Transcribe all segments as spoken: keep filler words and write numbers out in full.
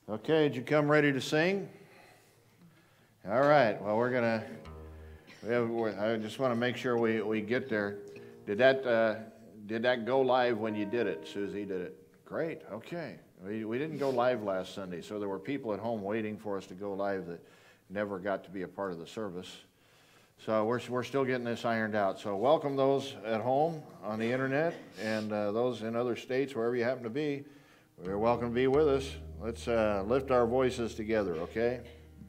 Okay, did you come ready to sing? All right, well, we're going to, we have, I just want to make sure we, we get there. Did that, uh, did that go live when you did it? Susie did it. Great, okay. We, we didn't go live last Sunday, so there were people at home waiting for us to go live that never got to be a part of the service. So we're, we're still getting this ironed out. So welcome those at home on the internet and uh, those in other states, wherever you happen to be. You're welcome to be with us. Let's uh, lift our voices together, okay?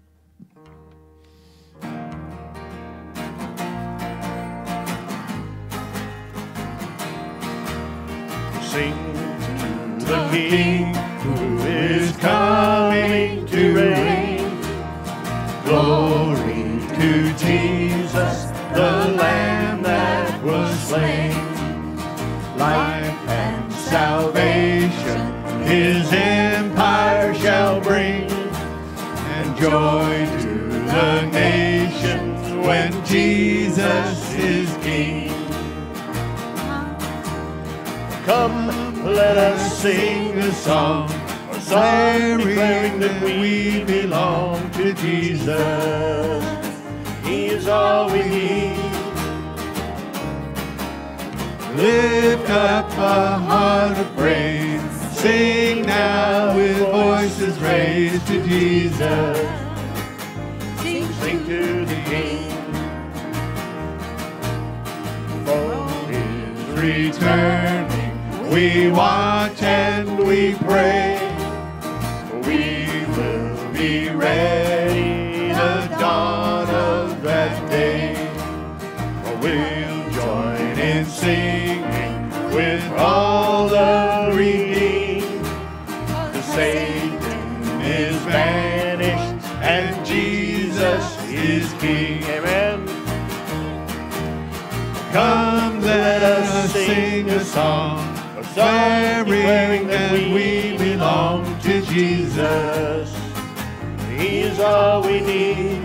Sing to the King who is coming to reign. Glory to Jesus, the Lamb that was slain. Life and salvation His empire shall bring, and joy to the nations when Jesus is King. Come, let us sing a song, a song declaring that we belong to Jesus. He is all we need. Lift up a heart of praise. Sing now with voices raised to Jesus. Sing, sing to the King. For His returning, we watch and we pray. We will be ready the dawn of that day. We'll join in singing with all the redeemed. Satan is vanished and Jesus is King. Amen. Come, let us sing a song, a song declaring that we belong to Jesus. He is all we need.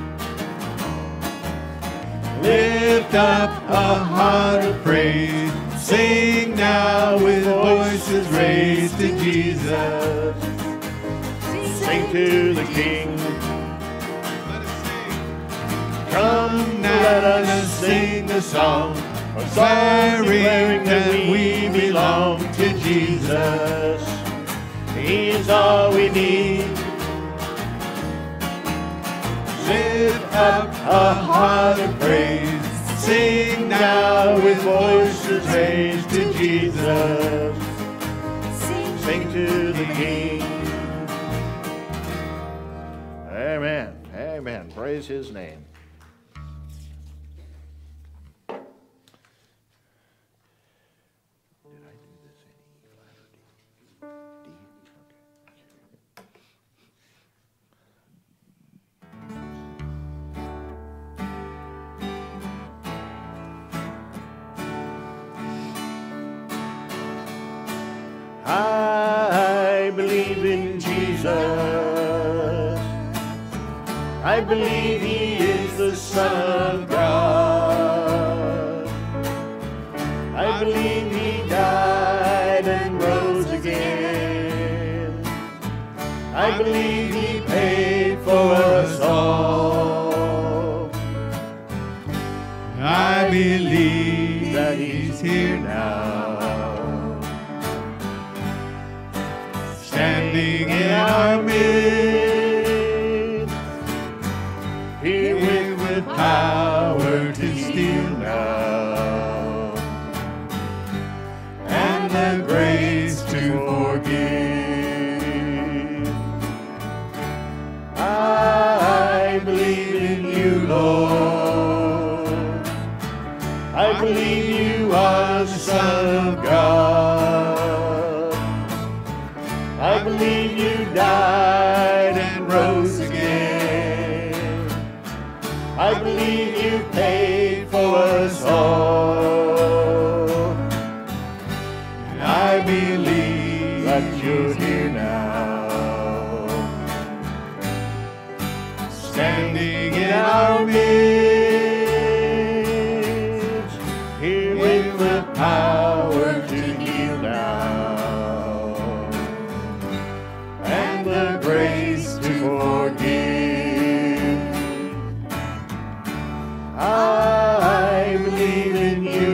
Lift up a heart of praise. Sing now with voices raised to Jesus. Sing to the King. Come now, let us sing a song, a song declaring that we belong to Jesus. He is all we need. Lift up a heart of praise. Sing now with voices raised to Jesus. Sing to the King. Amen. Amen. Praise His name. Did I do this in E flat or D? D? I believe in Jesus. I believe He is the Son of God. I believe He died and rose again. I believe He paid for us all. I believe that He's here now, standing in our midst, here with, with power to steal now, and the grace to forgive. I believe in You, Lord. I believe You are the Son of God. I believe You died and rose again. I believe You paid for us all. And I believe that You're here now, standing in our midst, here with the power to heal now, and the believe in you,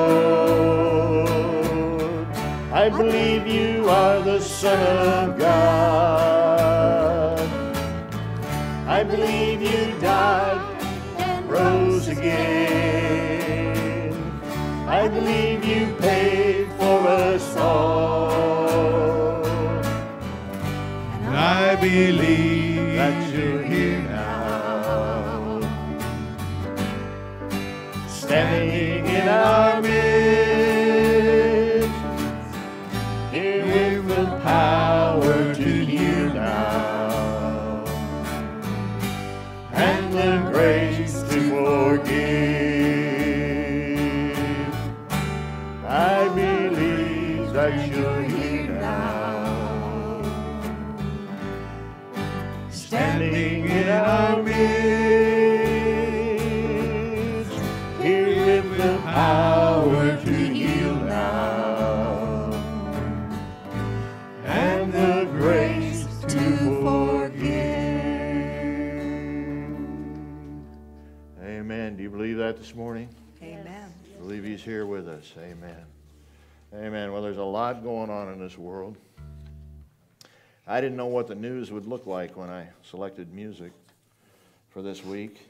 Lord. I believe you are the Son of God. I believe you died and rose again. I believe you paid for us all. And I believe that you're here now, standing in our midst, here with the power to heal now, and the grace to forgive. I believe that you're here now, standing in our midst, here with the power to heal now, and the grace to forgive. Amen. Do you believe that this morning? Amen. I believe he's here with us. Amen. Amen. Well, there's a lot going on in this world. I didn't know what the news would look like when I selected music for this week.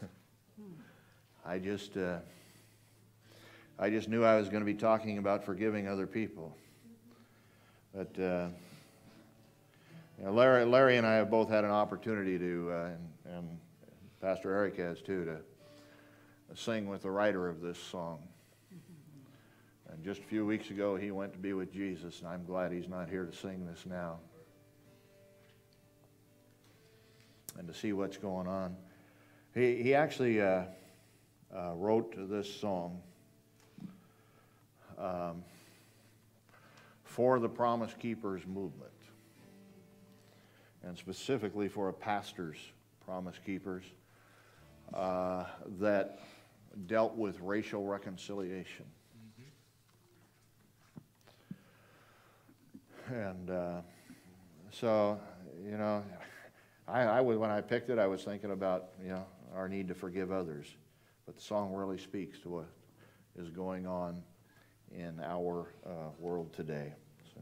I just, uh, I just knew I was going to be talking about forgiving other people. But uh, you know, Larry, Larry and I have both had an opportunity to, uh, and, and Pastor Eric has too, to sing with the writer of this song. And just a few weeks ago, he went to be with Jesus, and I'm glad he's not here to sing this now. And to see what's going on. He, he actually uh, uh, wrote this song um, for the Promise Keepers movement, and specifically for a pastor's Promise Keepers uh, that dealt with racial reconciliation. And uh, so, you know, I, I was, when I picked it, I was thinking about, you know, our need to forgive others. But the song really speaks to what is going on in our uh, world today. So.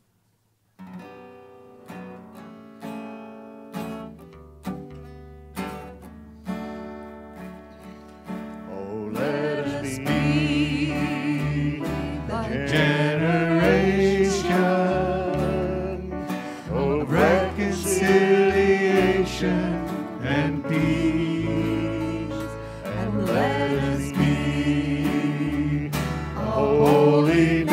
Oh, let us be the generation of reconciliation and peace, and let us be a holy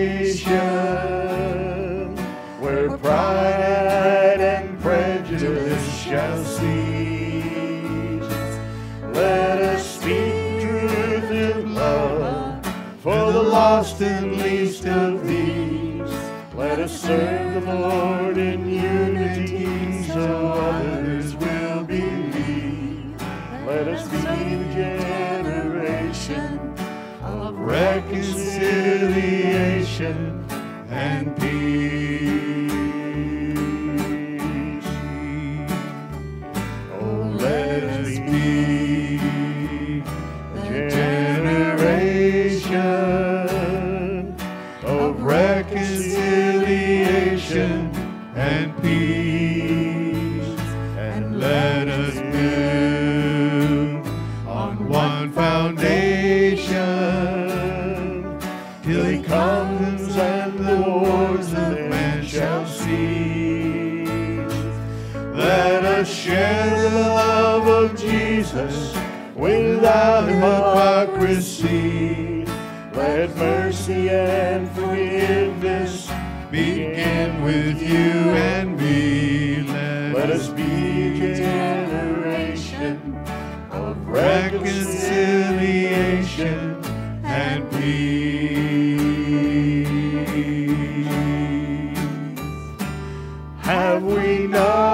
nation where pride and prejudice shall cease. Let us speak truth in love for the lost and least of these. Let us serve the Lord in unity so others will believe. Let us be the generation of reconciliation and peace. Oh, let us be the generation of reconciliation and peace, and let us build on one foundation till he comes and the wars of man shall cease. Let us share the love of Jesus without hypocrisy. Let mercy and forgiveness begin with you and me. Let, Let us be a generation of reconciliation and peace. Have we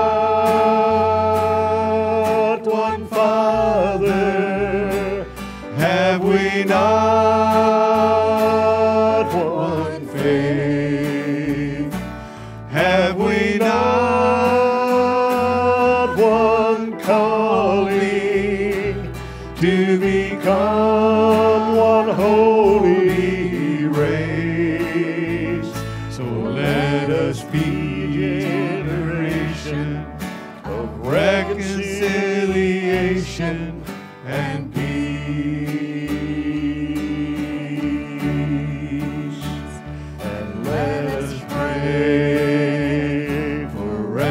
not one Father? Have we not one faith? Have we not one calling to become holy race. So let us be generation of reconciliation and peace. And let us pray for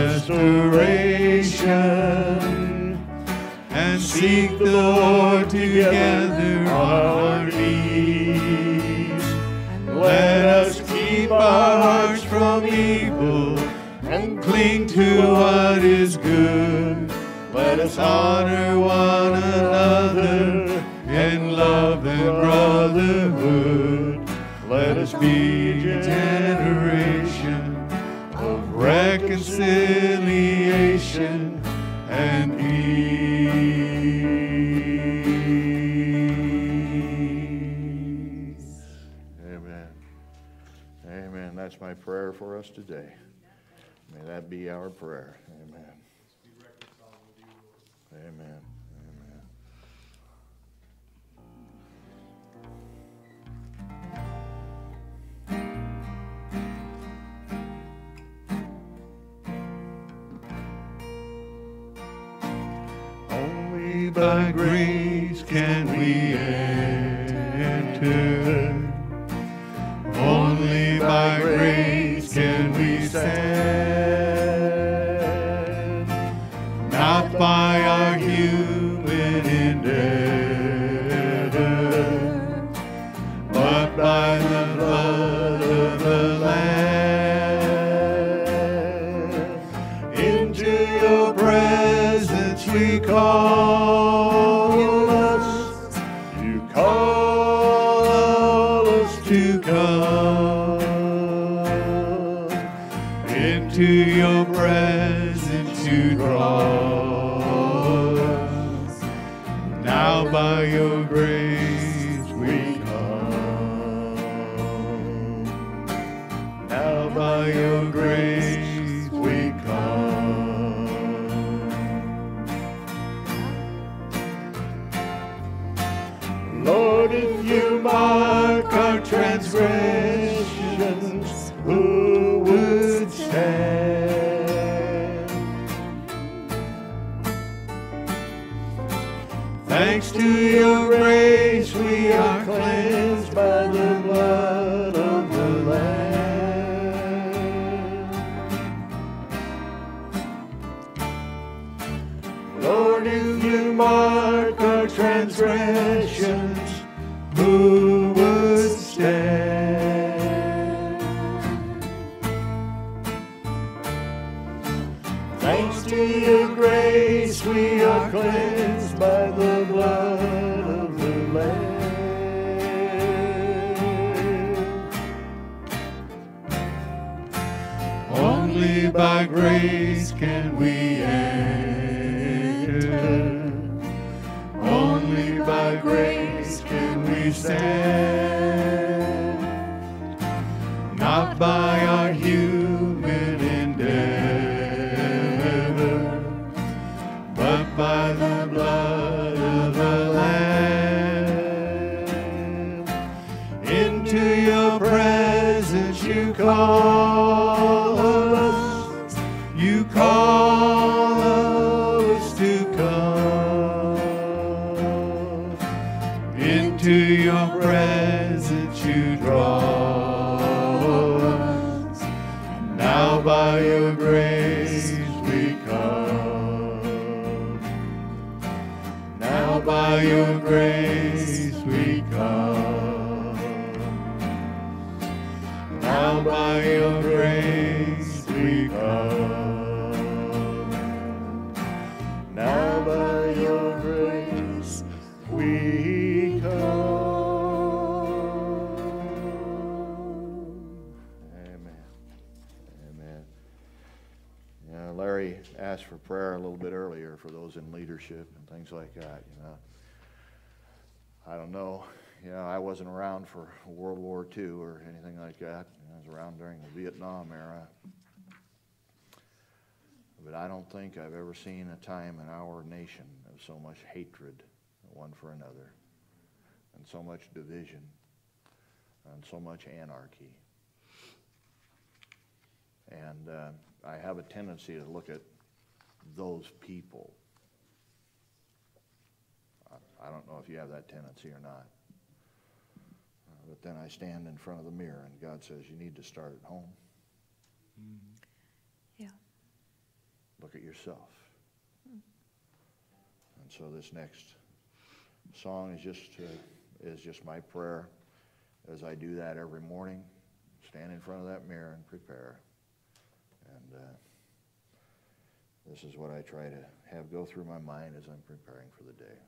restoration and seek the Lord together on our knees. Let us keep our hearts from evil and cling to what is good. Let us honor one another in love and brotherhood. Let us be a generation of reconciliation and peace. Amen. Amen. That's my prayer for us today. May that be our prayer. Amen. Amen. Amen. Only by grace can we enter. Only by grace can we stand. Not by our human endeavor, but by the blood of the Lamb. Into your presence we call us. You call us to come into your presence to draw us. Now by your grace we come. Now by your grace we come. Lord, if you mark our transgressions, who would stand? Thanks to your grace, we are cleansed by the blood of the Lamb. Lord, if you mark our transgressions, who would stand? Thanks to your grace, we are cleansed by the blood of the Lamb. Only by grace can we enter. Only by grace can we stand. Not by our human endeavor, but by the blood of the Lamb. Into your presence you call us. You call us to come. Into your presence you draw us. Now by your grace we come. Now by your grace we come. Now by your grace we come. Now by your grace we come. Amen. Amen. Yeah, Larry asked for prayer a little bit earlier for those in leadership and things like that, you know. I don't know. You know, I wasn't around for World War Two or anything like that. I was around during the Vietnam era. But I don't think I've ever seen a time in our nation of so much hatred one for another and and so much division and so much anarchy. And uh, I have a tendency to look at those people. I, I don't know if you have that tendency or not. Uh, but then I stand in front of the mirror and God says, you need to start at home. Mm-hmm. Yeah. Look at yourself. Mm. And so this next song is just uh, is just my prayer as I do that every morning. Stand in front of that mirror and prepare. And uh, this is what I try to have go through my mind as I'm preparing for the day.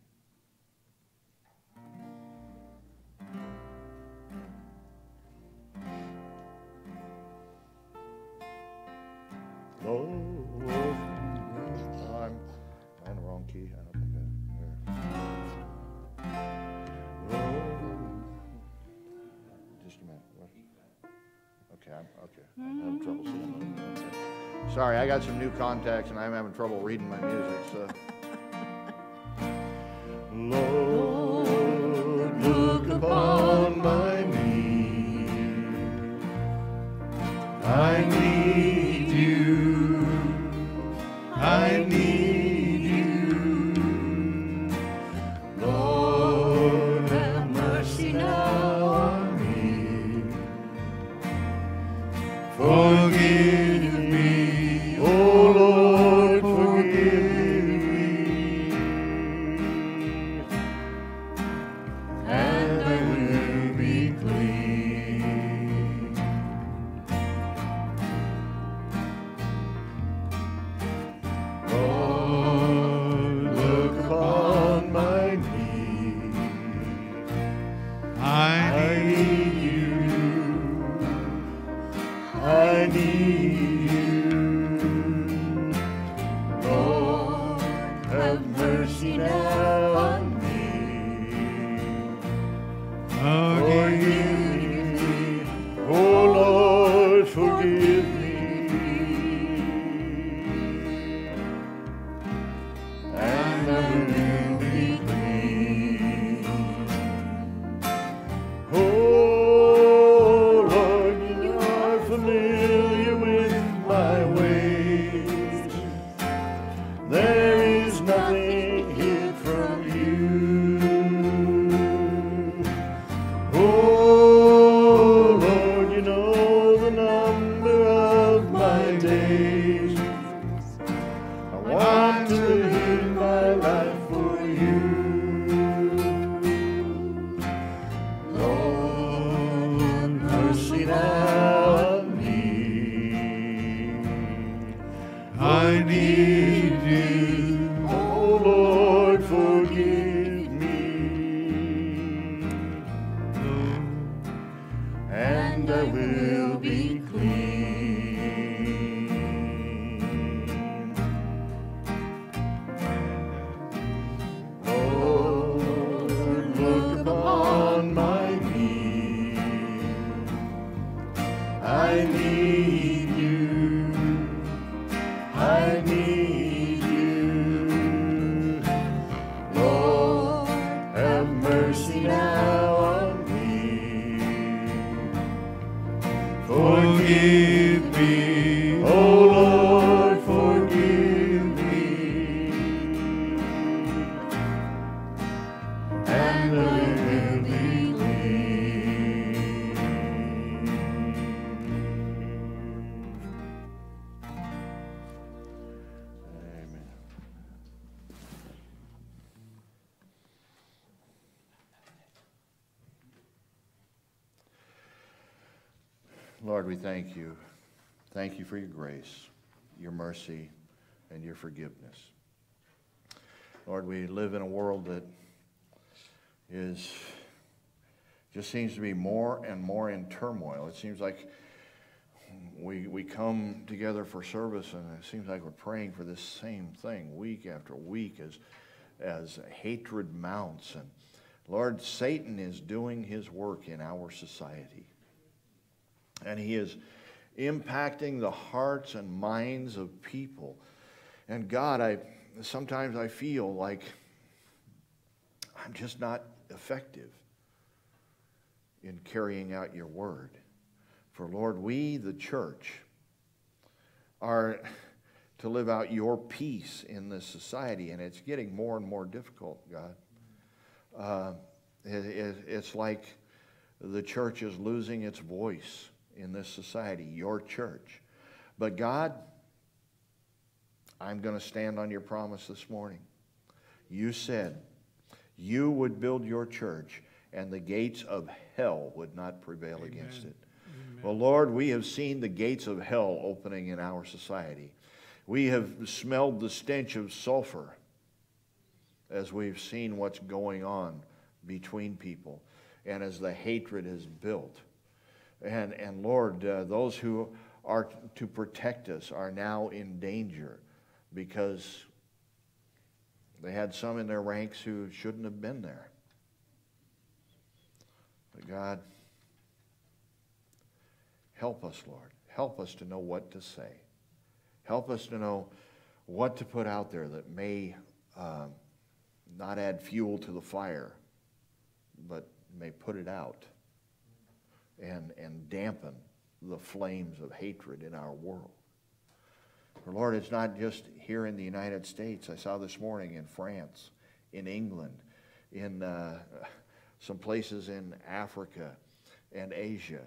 Lord, Oh, I'm, I'm in the wrong key. I don't think I. There. Just a minute. What? Okay, I'm okay. I'm having trouble seeing them. Okay. Sorry, I got some new contacts and I'm having trouble reading my music. So. Lord, look upon my need. I need you. I need you. Lord, have mercy now on me. Forgive me, oh Lord, forgive me. And I will be clean. Lord, look upon my need. I need you. I need you. Lord, have mercy now on me. Forgive me, oh Lord, forgive me. And I will be clean. Oh Lord, you are familiar with my ways. There is nothing hid from you. Oh Lord, you know the number of my days. I want to live my life for you. Lord, mercy now on me. I need you. Oh Lord, forgive me. And I will be clean. Lord, look upon my need. I need you. I need you. Lord, have mercy now on me. Forgive me, oh Lord, forgive me. And I will be clean. Amen. Lord, we thank you. Thank you for your grace, your mercy, and your forgiveness. Lord, we live in a world that is just seems to be more and more in turmoil. It seems like we we come together for service, and it seems like we're praying for this same thing week after week as as hatred mounts. And Lord, Satan is doing his work in our society. And he is impacting the hearts and minds of people. And God, I sometimes I feel like I'm just not effective in carrying out your word. For Lord, we, the church, are to live out your peace in this society, and it's getting more and more difficult, God. Uh, it, it, it's like the church is losing its voice in this society, your church. But God, I'm going to stand on your promise this morning. You said you would build your church, and the gates of hell would not prevail Amen. Against it. Amen. Well, Lord, we have seen the gates of hell opening in our society. We have smelled the stench of sulfur as we've seen what's going on between people and as the hatred is built. And, and Lord, uh, those who are to protect us are now in danger because they had some in their ranks who shouldn't have been there. But God, help us, Lord. Help us to know what to say. Help us to know what to put out there that may uh, not add fuel to the fire, but may put it out and, and dampen the flames of hatred in our world. For Lord, it's not just here in the United States. I saw this morning in France, in England, in uh, some places in Africa and Asia.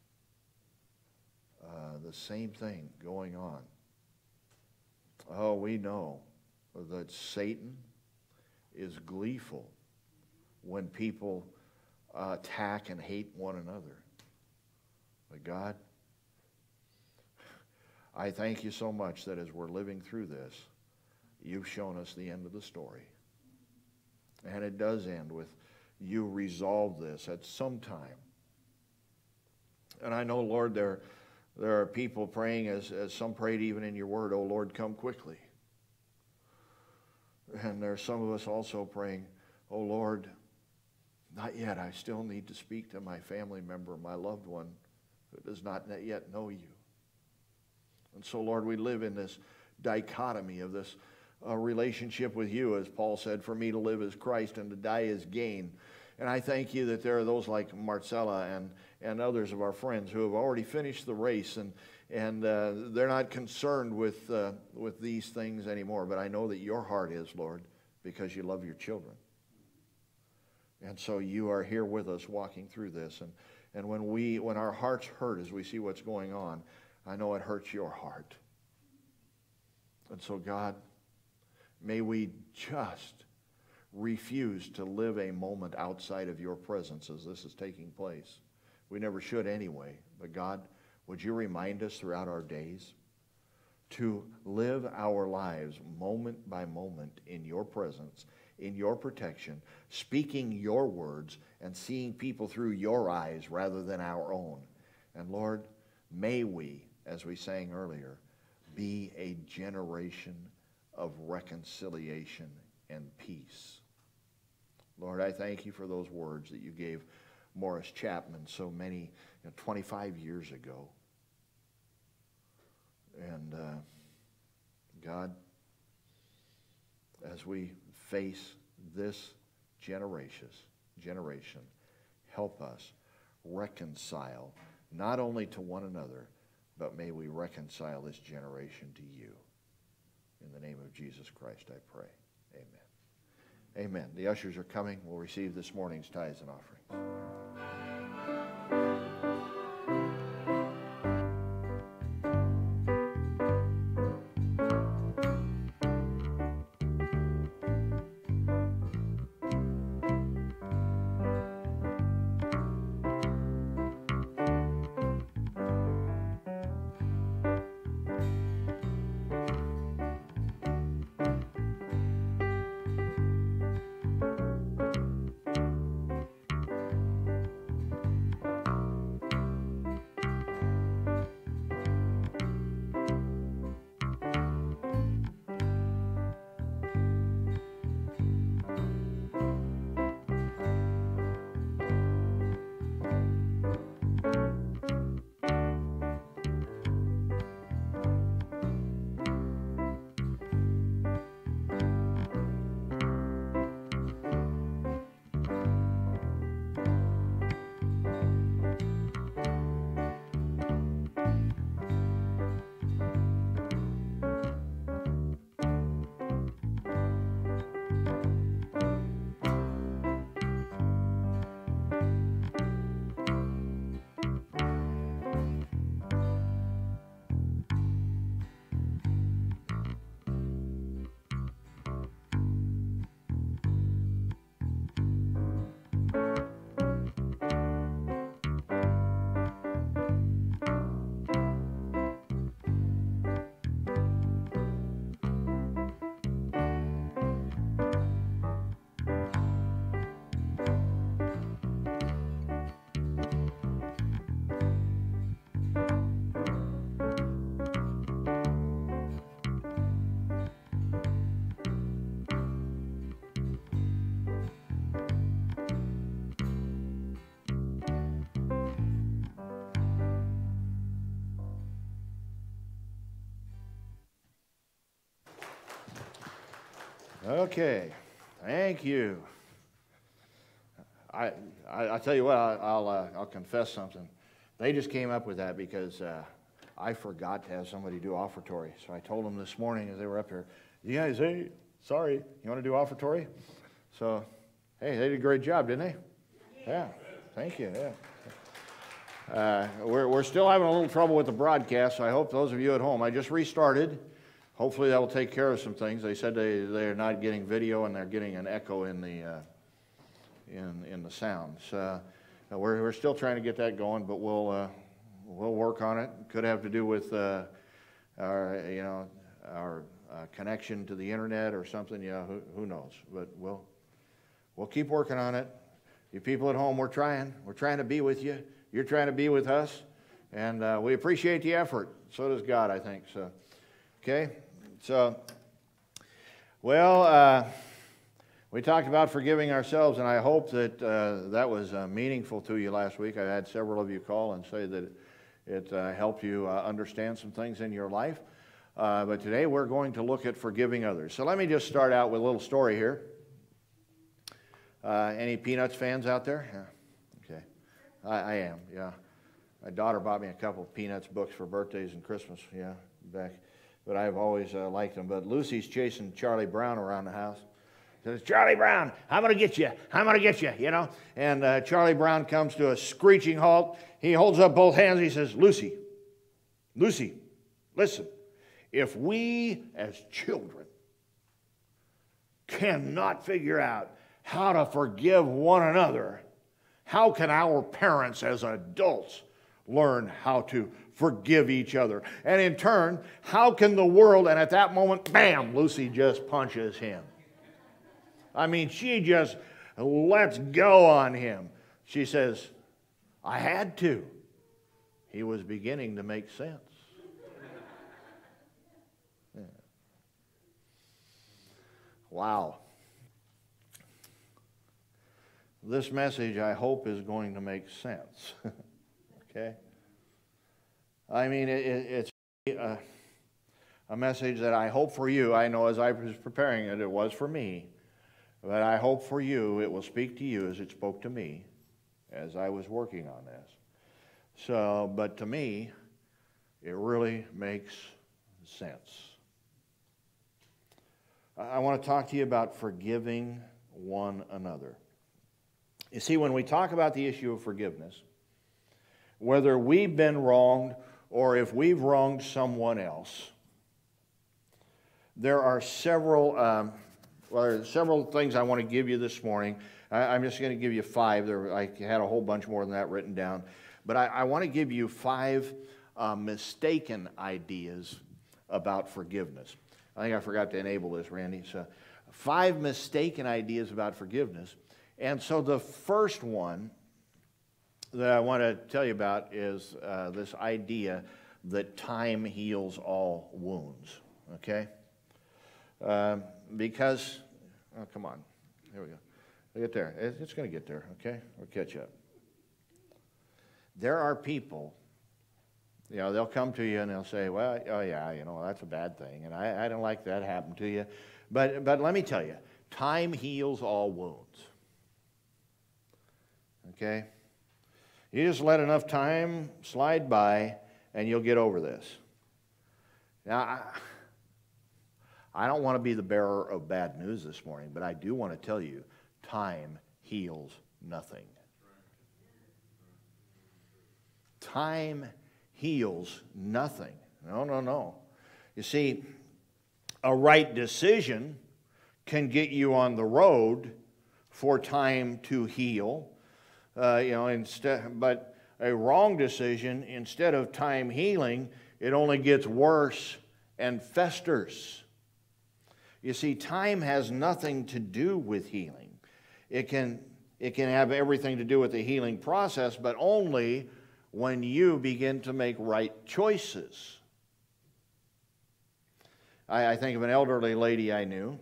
Uh, the same thing going on. Oh, we know that Satan is gleeful when people uh, attack and hate one another. But God, I thank you so much that as we're living through this, you've shown us the end of the story. And it does end with you resolve this at some time. And I know, Lord, there There are people praying, as, as some prayed even in your word, oh Lord, come quickly. And there are some of us also praying, oh Lord, not yet. I still need to speak to my family member, my loved one, who does not yet know you. And so, Lord, we live in this dichotomy of this uh, relationship with you. As Paul said, for me to live is Christ and to die is gain. And I thank you that there are those like Marcella and, and others of our friends who have already finished the race, and, and uh, they're not concerned with, uh, with these things anymore. But I know that your heart is, Lord, because you love your children. And so you are here with us walking through this. And, and when, we, when our hearts hurt as we see what's going on, I know it hurts your heart. And so, God, may we just refuse to live a moment outside of your presence as this is taking place. We never should anyway. But God, would you remind us throughout our days to live our lives moment by moment in your presence, in your protection, speaking your words and seeing people through your eyes rather than our own. And Lord, may we, as we sang earlier, be a generation of reconciliation and peace. Lord, I thank you for those words that you gave Morris Chapman so many, you know, twenty-five years ago. And uh, God, as we face this generation, generation, help us reconcile not only to one another, but may we reconcile this generation to you. In the name of Jesus Christ, I pray. Amen. Amen. The ushers are coming. We'll receive this morning's tithes and offerings. Okay, thank you. I, I, I tell you what, I, I'll, uh, I'll confess something. They just came up with that because uh, I forgot to have somebody do offertory. So I told them this morning as they were up here, you guys, hey, sorry, you want to do offertory? So, hey, they did a great job, didn't they? Yeah, thank you, yeah. Uh, we're, we're still having a little trouble with the broadcast, so I hope those of you at home, I just restarted. Hopefully that will take care of some things. They said they, they're not getting video and they're getting an echo in the, uh, in, in the sounds. Uh, we're, we're still trying to get that going, but we'll, uh, we'll work on it. Could have to do with uh, our, you know, our uh, connection to the internet or something. Yeah, who, who knows? But we'll, we'll keep working on it. You people at home, we're trying. We're trying to be with you. You're trying to be with us, and uh, we appreciate the effort. So does God, I think. So, okay. So, well, uh, we talked about forgiving ourselves, and I hope that uh, that was uh, meaningful to you last week. I had several of you call and say that it uh, helped you uh, understand some things in your life. Uh, but today we're going to look at forgiving others. So let me just start out with a little story here. Uh, any Peanuts fans out there? Yeah. Okay. I, I am, yeah. My daughter bought me a couple of Peanuts books for birthdays and Christmas, yeah, back. But I've always uh, liked them. But Lucy's chasing Charlie Brown around the house. Says, Charlie Brown, I'm going to get you. I'm going to get you, you know. And uh, Charlie Brown comes to a screeching halt. He holds up both hands. He says, Lucy, Lucy, listen. If we as children cannot figure out how to forgive one another, how can our parents as adults learn how to forgive each other? And in turn, how can the world, and at that moment, bam, Lucy just punches him. I mean, she just lets go on him. She says, I had to. He was beginning to make sense. Yeah. Wow. This message, I hope, is going to make sense. Okay? I mean, it, it, it's a, a message that I hope for you. I know as I was preparing it, it was for me. But I hope for you it will speak to you as it spoke to me as I was working on this. So, but to me, it really makes sense. I want to talk to you about forgiving one another. You see, when we talk about the issue of forgiveness, whether we've been wronged or if we've wronged someone else, there are several, um, well, there are several things I want to give you this morning. I, I'm just going to give you five. There, I had a whole bunch more than that written down. But I, I want to give you five uh, mistaken ideas about forgiveness. I think I forgot to enable this, Randy. So, five mistaken ideas about forgiveness. And so the first one that I want to tell you about is uh, this idea that time heals all wounds, okay? Um, because, oh, come on, here we go. We'll get there. It's going to get there, okay? We'll catch up. There are people, you know, they'll come to you and they'll say, well, oh yeah, you know, that's a bad thing, and I, I don't like that happen to you. But, but let me tell you, time heals all wounds. Okay? You just let enough time slide by and you'll get over this. Now, I, I don't want to be the bearer of bad news this morning, but I do want to tell you, time heals nothing. Time heals nothing. No, no, no. You see, a right decision can get you on the road for time to heal. Uh, you know, instead, but a wrong decision, instead of time healing, it only gets worse and festers. You see, time has nothing to do with healing. It can, it can have everything to do with the healing process, but only when you begin to make right choices. I, I think of an elderly lady I knew.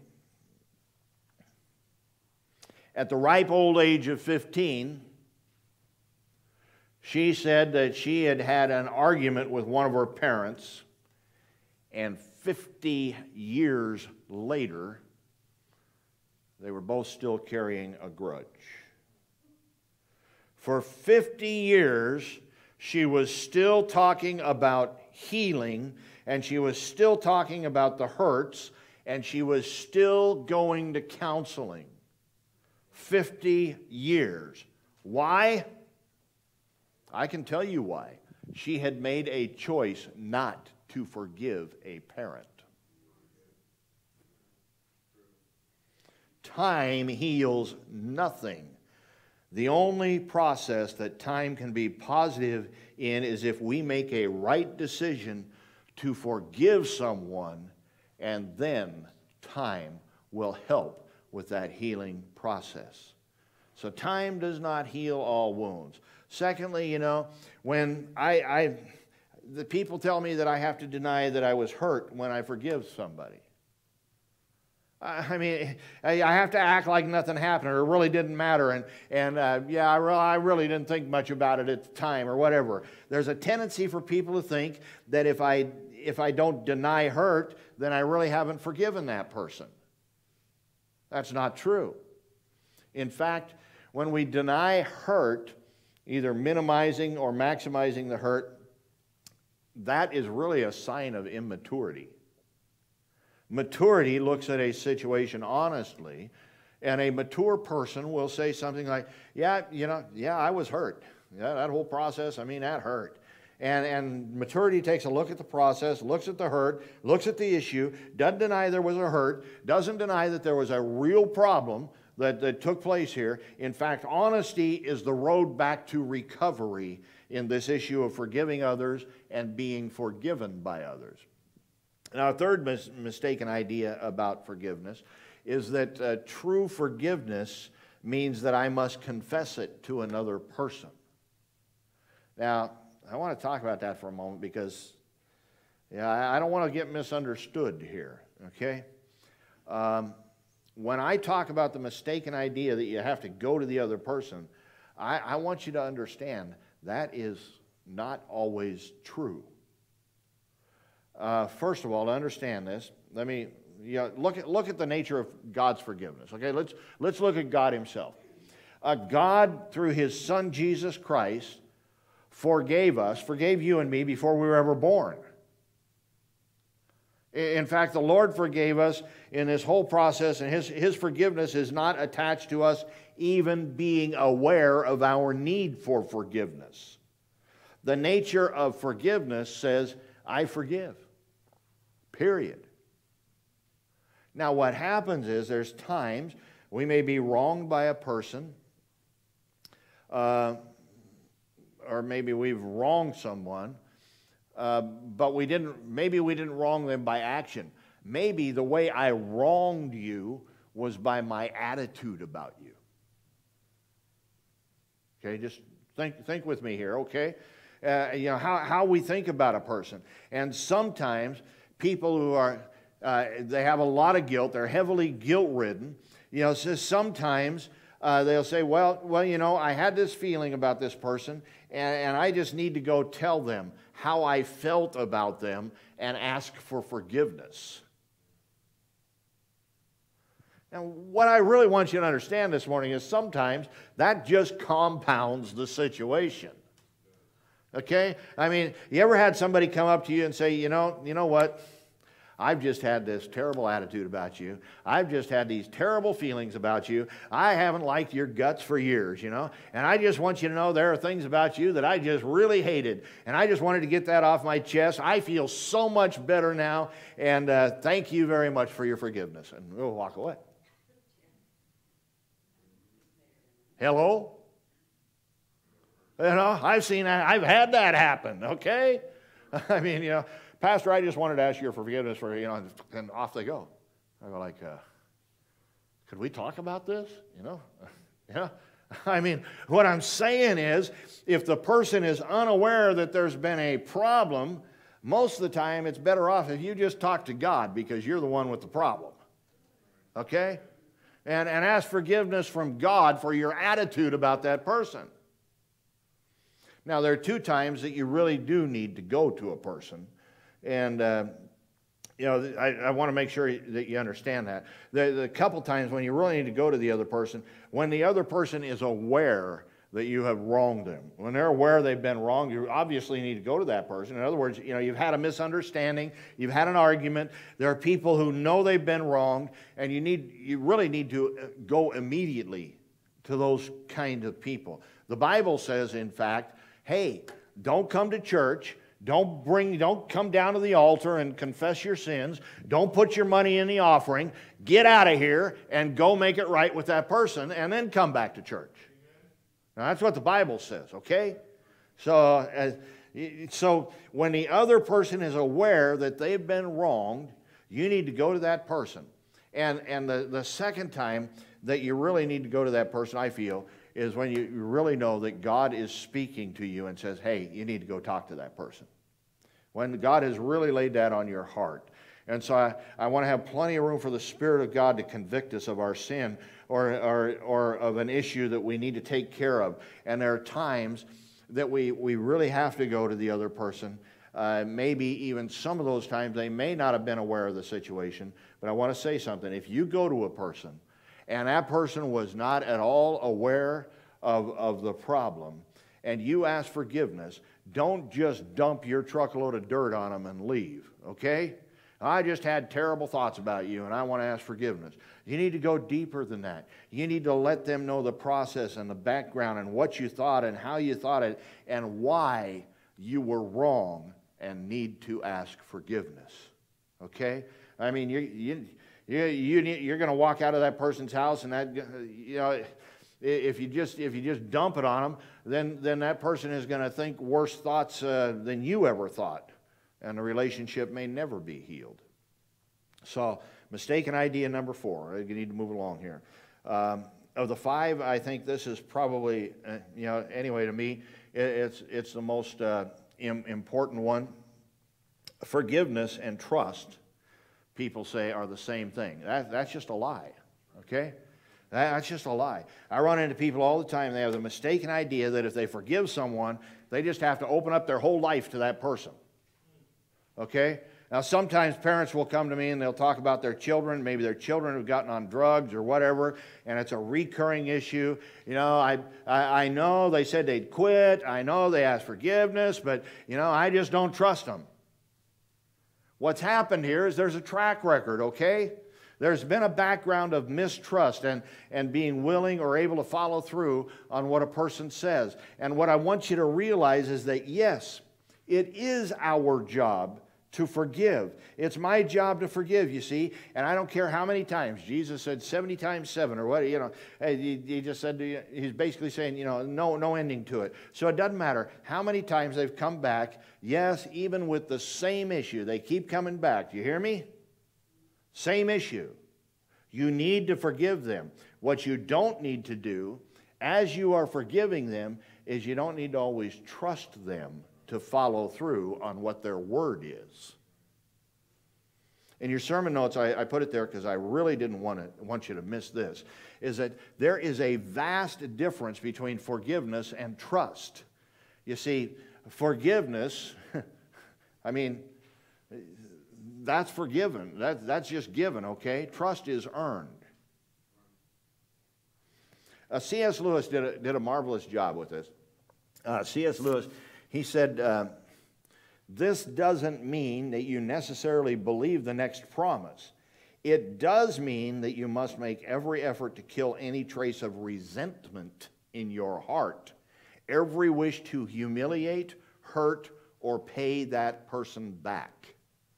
At the ripe old age of fifteen, she said that she had had an argument with one of her parents, and fifty years later, they were both still carrying a grudge. For fifty years, she was still talking about healing, and she was still talking about the hurts, and she was still going to counseling. fifty years. Why? I can tell you why. She had made a choice not to forgive a parent. Time heals nothing. The only process that time can be positive in is if we make a right decision to forgive someone, and then time will help with that healing process. So time does not heal all wounds. Secondly, you know, when I, I the people tell me that I have to deny that I was hurt when I forgive somebody. I mean, I have to act like nothing happened, or it really didn't matter, and, and uh, yeah, I, re I really didn't think much about it at the time, or whatever. There's a tendency for people to think that if I, if I don't deny hurt, then I really haven't forgiven that person. That's not true. In fact, when we deny hurt, either minimizing or maximizing the hurt, that is really a sign of immaturity. Maturity looks at a situation honestly, and a mature person will say something like, yeah, you know, yeah, I was hurt. Yeah, that whole process, I mean, that hurt. And, and maturity takes a look at the process, looks at the hurt, looks at the issue, doesn't deny there was a hurt, doesn't deny that there was a real problem that, that took place here. In fact, honesty is the road back to recovery in this issue of forgiving others and being forgiven by others. Now, a third mis mistaken idea about forgiveness is that uh, true forgiveness means that I must confess it to another person. Now, I want to talk about that for a moment because yeah, I, I don't want to get misunderstood here, okay? Um, when I talk about the mistaken idea that you have to go to the other person, I, I want you to understand that is not always true. Uh, first of all, to understand this, let me you know, look at look at the nature of God's forgiveness. Okay, let's let's look at God Himself. Uh, God, through His Son Jesus Christ, forgave us, forgave you and me before we were ever born. In fact, the Lord forgave us in this whole process, and His His forgiveness is not attached to us even being aware of our need for forgiveness. The nature of forgiveness says, I forgive. Period. Now, what happens is there's times we may be wronged by a person, uh, or maybe we've wronged someone, uh, but we didn't. Maybe we didn't wrong them by action. Maybe the way I wronged you was by my attitude about you. Okay, just think think with me here. Okay. Uh, you know, how, how we think about a person. And sometimes people who are, uh, they have a lot of guilt, they're heavily guilt-ridden, you know, so sometimes uh, they'll say, well, well, you know, I had this feeling about this person, and, and I just need to go tell them how I felt about them and ask for forgiveness. Now, what I really want you to understand this morning is sometimes that just compounds the situation. Okay? I mean, you ever had somebody come up to you and say, you know, you know what? I've just had this terrible attitude about you. I've just had these terrible feelings about you. I haven't liked your guts for years, you know. And I just want you to know there are things about you that I just really hated. And I just wanted to get that off my chest. I feel so much better now. And uh, thank you very much for your forgiveness. And we'll walk away. Hello? You know, I've seen that. I've had that happen, okay? I mean, you know, Pastor, I just wanted to ask you for forgiveness for, you know, and off they go. I go like, uh, could we talk about this? You know? Yeah. I mean, what I'm saying is, if the person is unaware that there's been a problem, most of the time it's better off if you just talk to God because you're the one with the problem. Okay? And, and ask forgiveness from God for your attitude about that person. Now, there are two times that you really do need to go to a person. And uh, you know, I, I want to make sure that you understand that. The, the couple times when you really need to go to the other person, when the other person is aware that you have wronged them. When they're aware they've been wronged, you obviously need to go to that person. In other words, you know, you've had a misunderstanding, you've had an argument, there are people who know they've been wronged, and you need, you really need to go immediately to those kind of people. The Bible says, in fact, hey, don't come to church, don't bring, don't come down to the altar and confess your sins, don't put your money in the offering, get out of here and go make it right with that person, and then come back to church. Now, that's what the Bible says, okay? So, uh, so when the other person is aware that they've been wronged, you need to go to that person. And, and the, the second time that you really need to go to that person, I feel, is when you really know that God is speaking to you and says, hey, you need to go talk to that person. When God has really laid that on your heart. And so I, I want to have plenty of room for the Spirit of God to convict us of our sin or, or, or of an issue that we need to take care of. And there are times that we, we really have to go to the other person. Uh, maybe even some of those times they may not have been aware of the situation. But I want to say something. If you go to a person and that person was not at all aware of, of the problem, and you ask forgiveness, don't just dump your truckload of dirt on them and leave, okay? I just had terrible thoughts about you and I want to ask forgiveness. You need to go deeper than that. You need to let them know the process and the background and what you thought and how you thought it and why you were wrong and need to ask forgiveness, okay? I mean, you, you, you, you, you're going to walk out of that person's house and that, you know, if you just, if you just dump it on them, then, then that person is going to think worse thoughts uh, than you ever thought. And the relationship may never be healed. So, mistaken idea number four. You need to move along here. Um, of the five, I think this is probably, uh, you know, anyway, to me, it, it's, it's the most uh, im- important one. Forgiveness and trust, people say, are the same thing. That, that's just a lie, okay? That, that's just a lie. I run into people all the time. They have the mistaken idea that if they forgive someone, they just have to open up their whole life to that person. Okay? Now, sometimes parents will come to me and they'll talk about their children. Maybe their children have gotten on drugs or whatever, and it's a recurring issue. You know, I, I, I know they said they'd quit. I know they asked forgiveness, but, you know, I just don't trust them. What's happened here is there's a track record, okay? There's been a background of mistrust and, and being willing or able to follow through on what a person says. And what I want you to realize is that, yes, it is our job to forgive. It's my job to forgive, you see, and I don't care how many times. Jesus said seventy times seven or what, you know, he, he just said, he's basically saying, you know, no, no ending to it. So it doesn't matter how many times they've come back. Yes, even with the same issue, they keep coming back. Do you hear me? Same issue. You need to forgive them. What you don't need to do as you are forgiving them is you don't need to always trust them to follow through on what their word is. In your sermon notes, I, I put it there because I really didn't want, to, want you to miss this, is that there is a vast difference between forgiveness and trust. You see, forgiveness, I mean, that's forgiven. That, that's just given, okay? Trust is earned. Uh, C S Lewis did a, did a marvelous job with this. Uh, C S Lewis, he said, uh, this doesn't mean that you necessarily believe the next promise. It does mean that you must make every effort to kill any trace of resentment in your heart, every wish to humiliate, hurt, or pay that person back.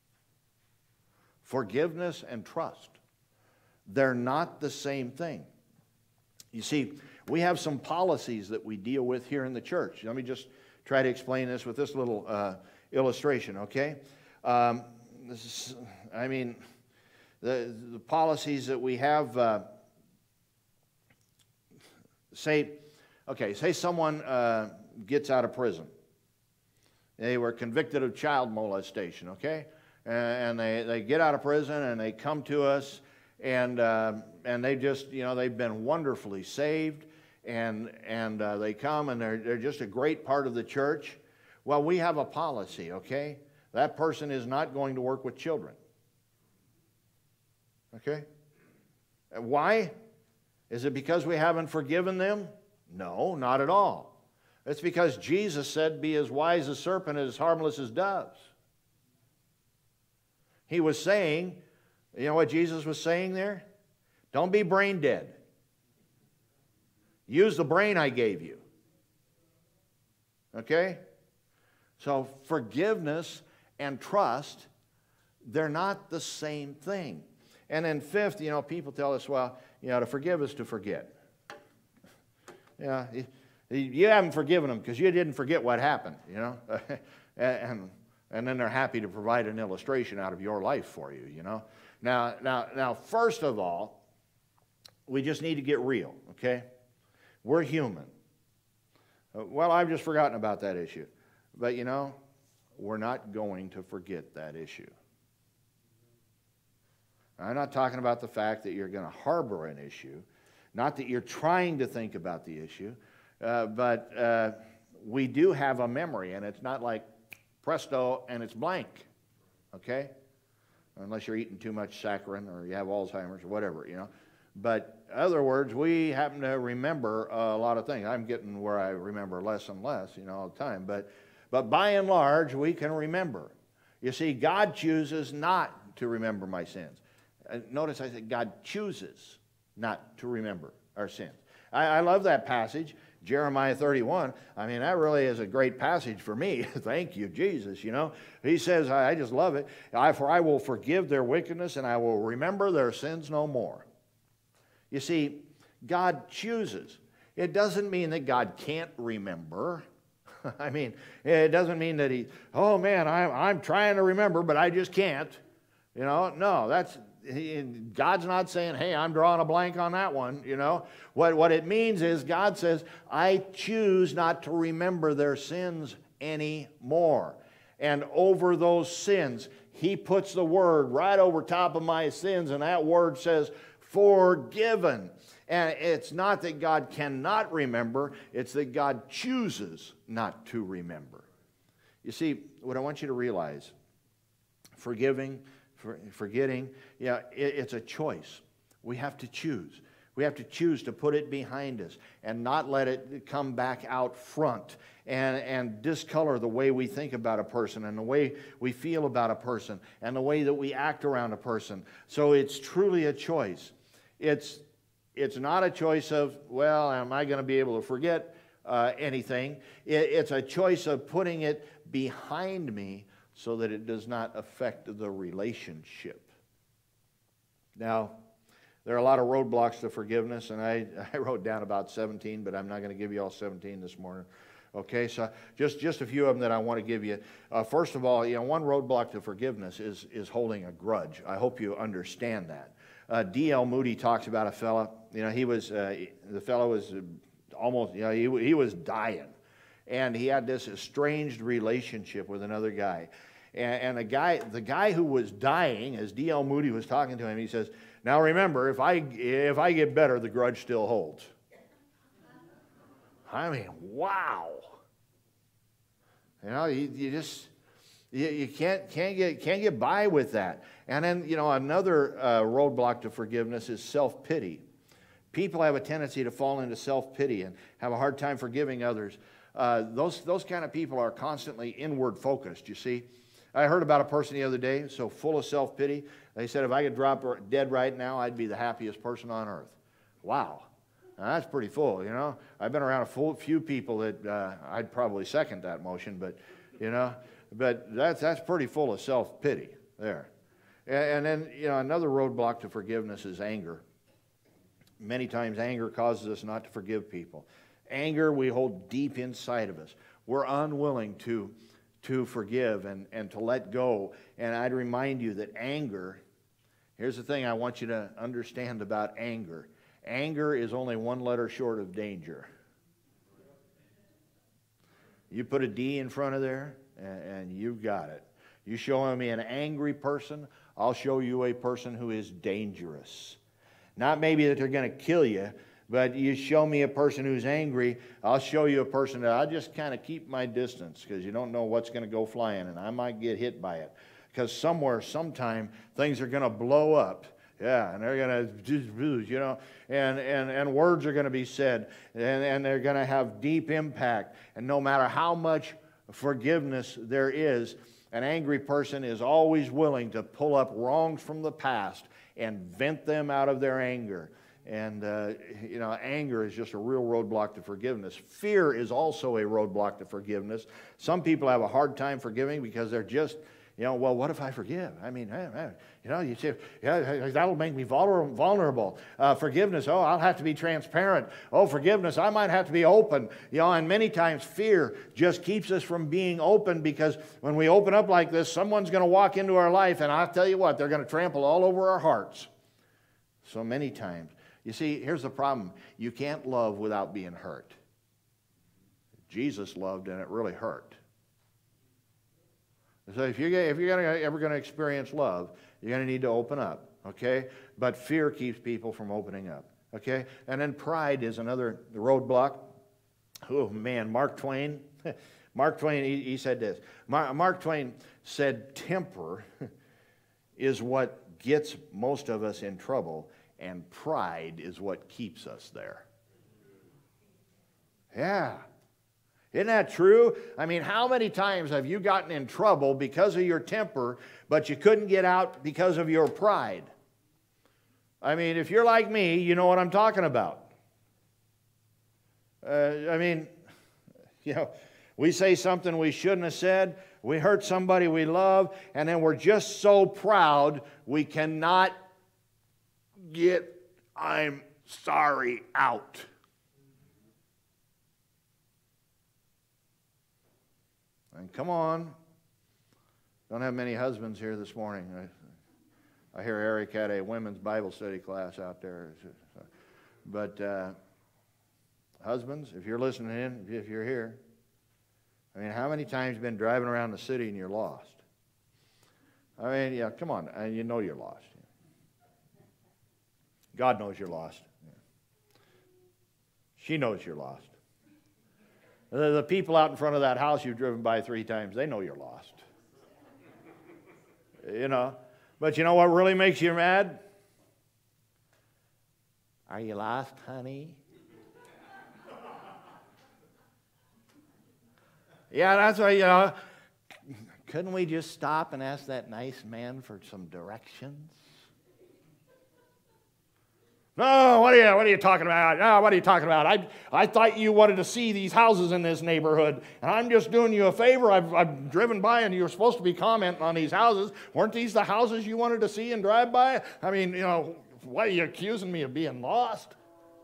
Forgiveness and trust, they're not the same thing. You see, we have some policies that we deal with here in the church. Let me just try to explain this with this little uh, illustration, okay? Um, this is, I mean, the, the policies that we have, uh, say, okay, say someone uh, gets out of prison. They were convicted of child molestation, okay? And they, they get out of prison and they come to us and, uh, and they just, you know, they've been wonderfully saved. And, and uh, they come and they're, they're just a great part of the church. Well, we have a policy, okay? That person is not going to work with children. Okay? Why? Is it because we haven't forgiven them? No, not at all. It's because Jesus said, be as wise as serpent and as harmless as doves. He was saying, you know what Jesus was saying there? Don't be brain dead. Use the brain I gave you. Okay? So forgiveness and trust, they're not the same thing. And then fifth, you know, people tell us, well, you know, to forgive is to forget. Yeah, you haven't forgiven them because you didn't forget what happened, you know. and and then they're happy to provide an illustration out of your life for you, you know. Now, now, now, first of all, we just need to get real, okay? We're human. Well, I've just forgotten about that issue. But, you know, we're not going to forget that issue. I'm not talking about the fact that you're going to harbor an issue, not that you're trying to think about the issue, uh, but uh, we do have a memory, and it's not like presto and it's blank, okay? Unless you're eating too much saccharin or you have Alzheimer's or whatever, you know. But in other words, we happen to remember a lot of things. I'm getting where I remember less and less, you know, all the time. But, but by and large, we can remember. You see, God chooses not to remember my sins. Notice I said God chooses not to remember our sins. I, I love that passage, Jeremiah thirty-one. I mean, that really is a great passage for me. Thank you, Jesus, you know. He says, I, I just love it. I, For I will forgive their wickedness, and I will remember their sins no more. You see, God chooses. It doesn't mean that God can't remember. I mean, it doesn't mean that he, oh man, I'm, I'm trying to remember, but I just can't. You know, no, that's... He, God's not saying, hey, I'm drawing a blank on that one, you know. What, what it means is God says, I choose not to remember their sins anymore. And over those sins, he puts the word right over top of my sins, and that word says, forgiven. And it's not that God cannot remember, it's that God chooses not to remember. You see, what I want you to realize, forgiving, For, forgetting, yeah, it, it's a choice. We have to choose. We have to choose to put it behind us and not let it come back out front and, and discolor the way we think about a person and the way we feel about a person and the way that we act around a person. So it's truly a choice. It's, it's not a choice of, well, am I going to be able to forget uh, anything? It, it's a choice of putting it behind me so that it does not affect the relationship. Now, there are a lot of roadblocks to forgiveness, and I, I wrote down about seventeen, but I'm not going to give you all seventeen this morning. Okay, so just, just a few of them that I want to give you. Uh, first of all, you know, one roadblock to forgiveness is, is holding a grudge. I hope you understand that. Uh, D L Moody talks about a fella. You know, he was, uh, the fellow was almost, you know, he, he was dying. And he had this estranged relationship with another guy. And, and the guy the guy who was dying, as D L Moody was talking to him, he says, now remember, if I, if I get better, the grudge still holds. I mean, wow. You know, you, you just, you, you can't, can't, get, can't get by with that. And then, you know, another uh, roadblock to forgiveness is self-pity. People have a tendency to fall into self-pity and have a hard time forgiving others. Uh, those, those kind of people are constantly inward focused, you see. I heard about a person the other day, so full of self-pity. They said, if I could drop dead right now, I'd be the happiest person on earth. Wow. Now, that's pretty full, you know. I've been around a full, few people that uh, I'd probably second that motion, but, you know, but that's, that's pretty full of self-pity there. And, and then, you know, another roadblock to forgiveness is anger. Many times anger causes us not to forgive people. Anger we hold deep inside of us. We're unwilling to, to forgive and, and to let go. And I'd remind you that anger, here's the thing I want you to understand about anger. Anger is only one letter short of danger. You put a D in front of there, and, and you've got it. You show me an angry person, I'll show you a person who is dangerous. Not maybe that they're going to kill you, but you show me a person who's angry, I'll show you a person that I'll just kind of keep my distance because you don't know what's going to go flying and I might get hit by it. Because somewhere, sometime, things are going to blow up Yeah, and they're going to, you know, and, and, and words are going to be said, and, and they're going to have deep impact. And no matter how much forgiveness there is, an angry person is always willing to pull up wrongs from the past and vent them out of their anger. And, uh, you know, anger is just a real roadblock to forgiveness. Fear is also a roadblock to forgiveness. Some people have a hard time forgiving because they're just, you know, well, what if I forgive? I mean, you know, you say, yeah, that'll make me vulnerable. Uh, forgiveness, oh, I'll have to be transparent. Oh, forgiveness, I might have to be open. You know, and many times fear just keeps us from being open, because when we open up like this, someone's going to walk into our life, and I'll tell you what, they're going to trample all over our hearts. So many times. You see, here's the problem. You can't love without being hurt. Jesus loved, and it really hurt. So if you're, if you're gonna, ever going to experience love, you're going to need to open up, okay? But fear keeps people from opening up, okay? And then pride is another roadblock. Oh, man, Mark Twain. Mark Twain, he, he said this. Mark Twain said, temper is what gets most of us in trouble, and pride is what keeps us there. Yeah. Isn't that true? I mean, how many times have you gotten in trouble because of your temper, but you couldn't get out because of your pride? I mean, if you're like me, you know what I'm talking about. Uh, I mean, you know, we say something we shouldn't have said, we hurt somebody we love, and then we're just so proud we cannot get "I'm sorry" out. And come on, don't have many husbands here this morning. I, I hear Eric had a women's Bible study class out there. But uh, husbands, if you're listening in, if you're here, I mean, how many times have you been driving around the city and you're lost? I mean, yeah, come on, you know you're lost. God knows you're lost. She knows you're lost. The, the people out in front of that house you've driven by three times, they know you're lost. You know, but you know what really makes you mad? Are you lost, honey? Yeah, that's why, you know, couldn't we just stop and ask that nice man for some directions? No, what are you, what are you talking about? No, what are you talking about? I, I thought you wanted to see these houses in this neighborhood, and I'm just doing you a favor. I've, I've driven by, and you were supposed to be commenting on these houses. Weren't these the houses you wanted to see and drive by? I mean, you know, what, are you accusing me of being lost?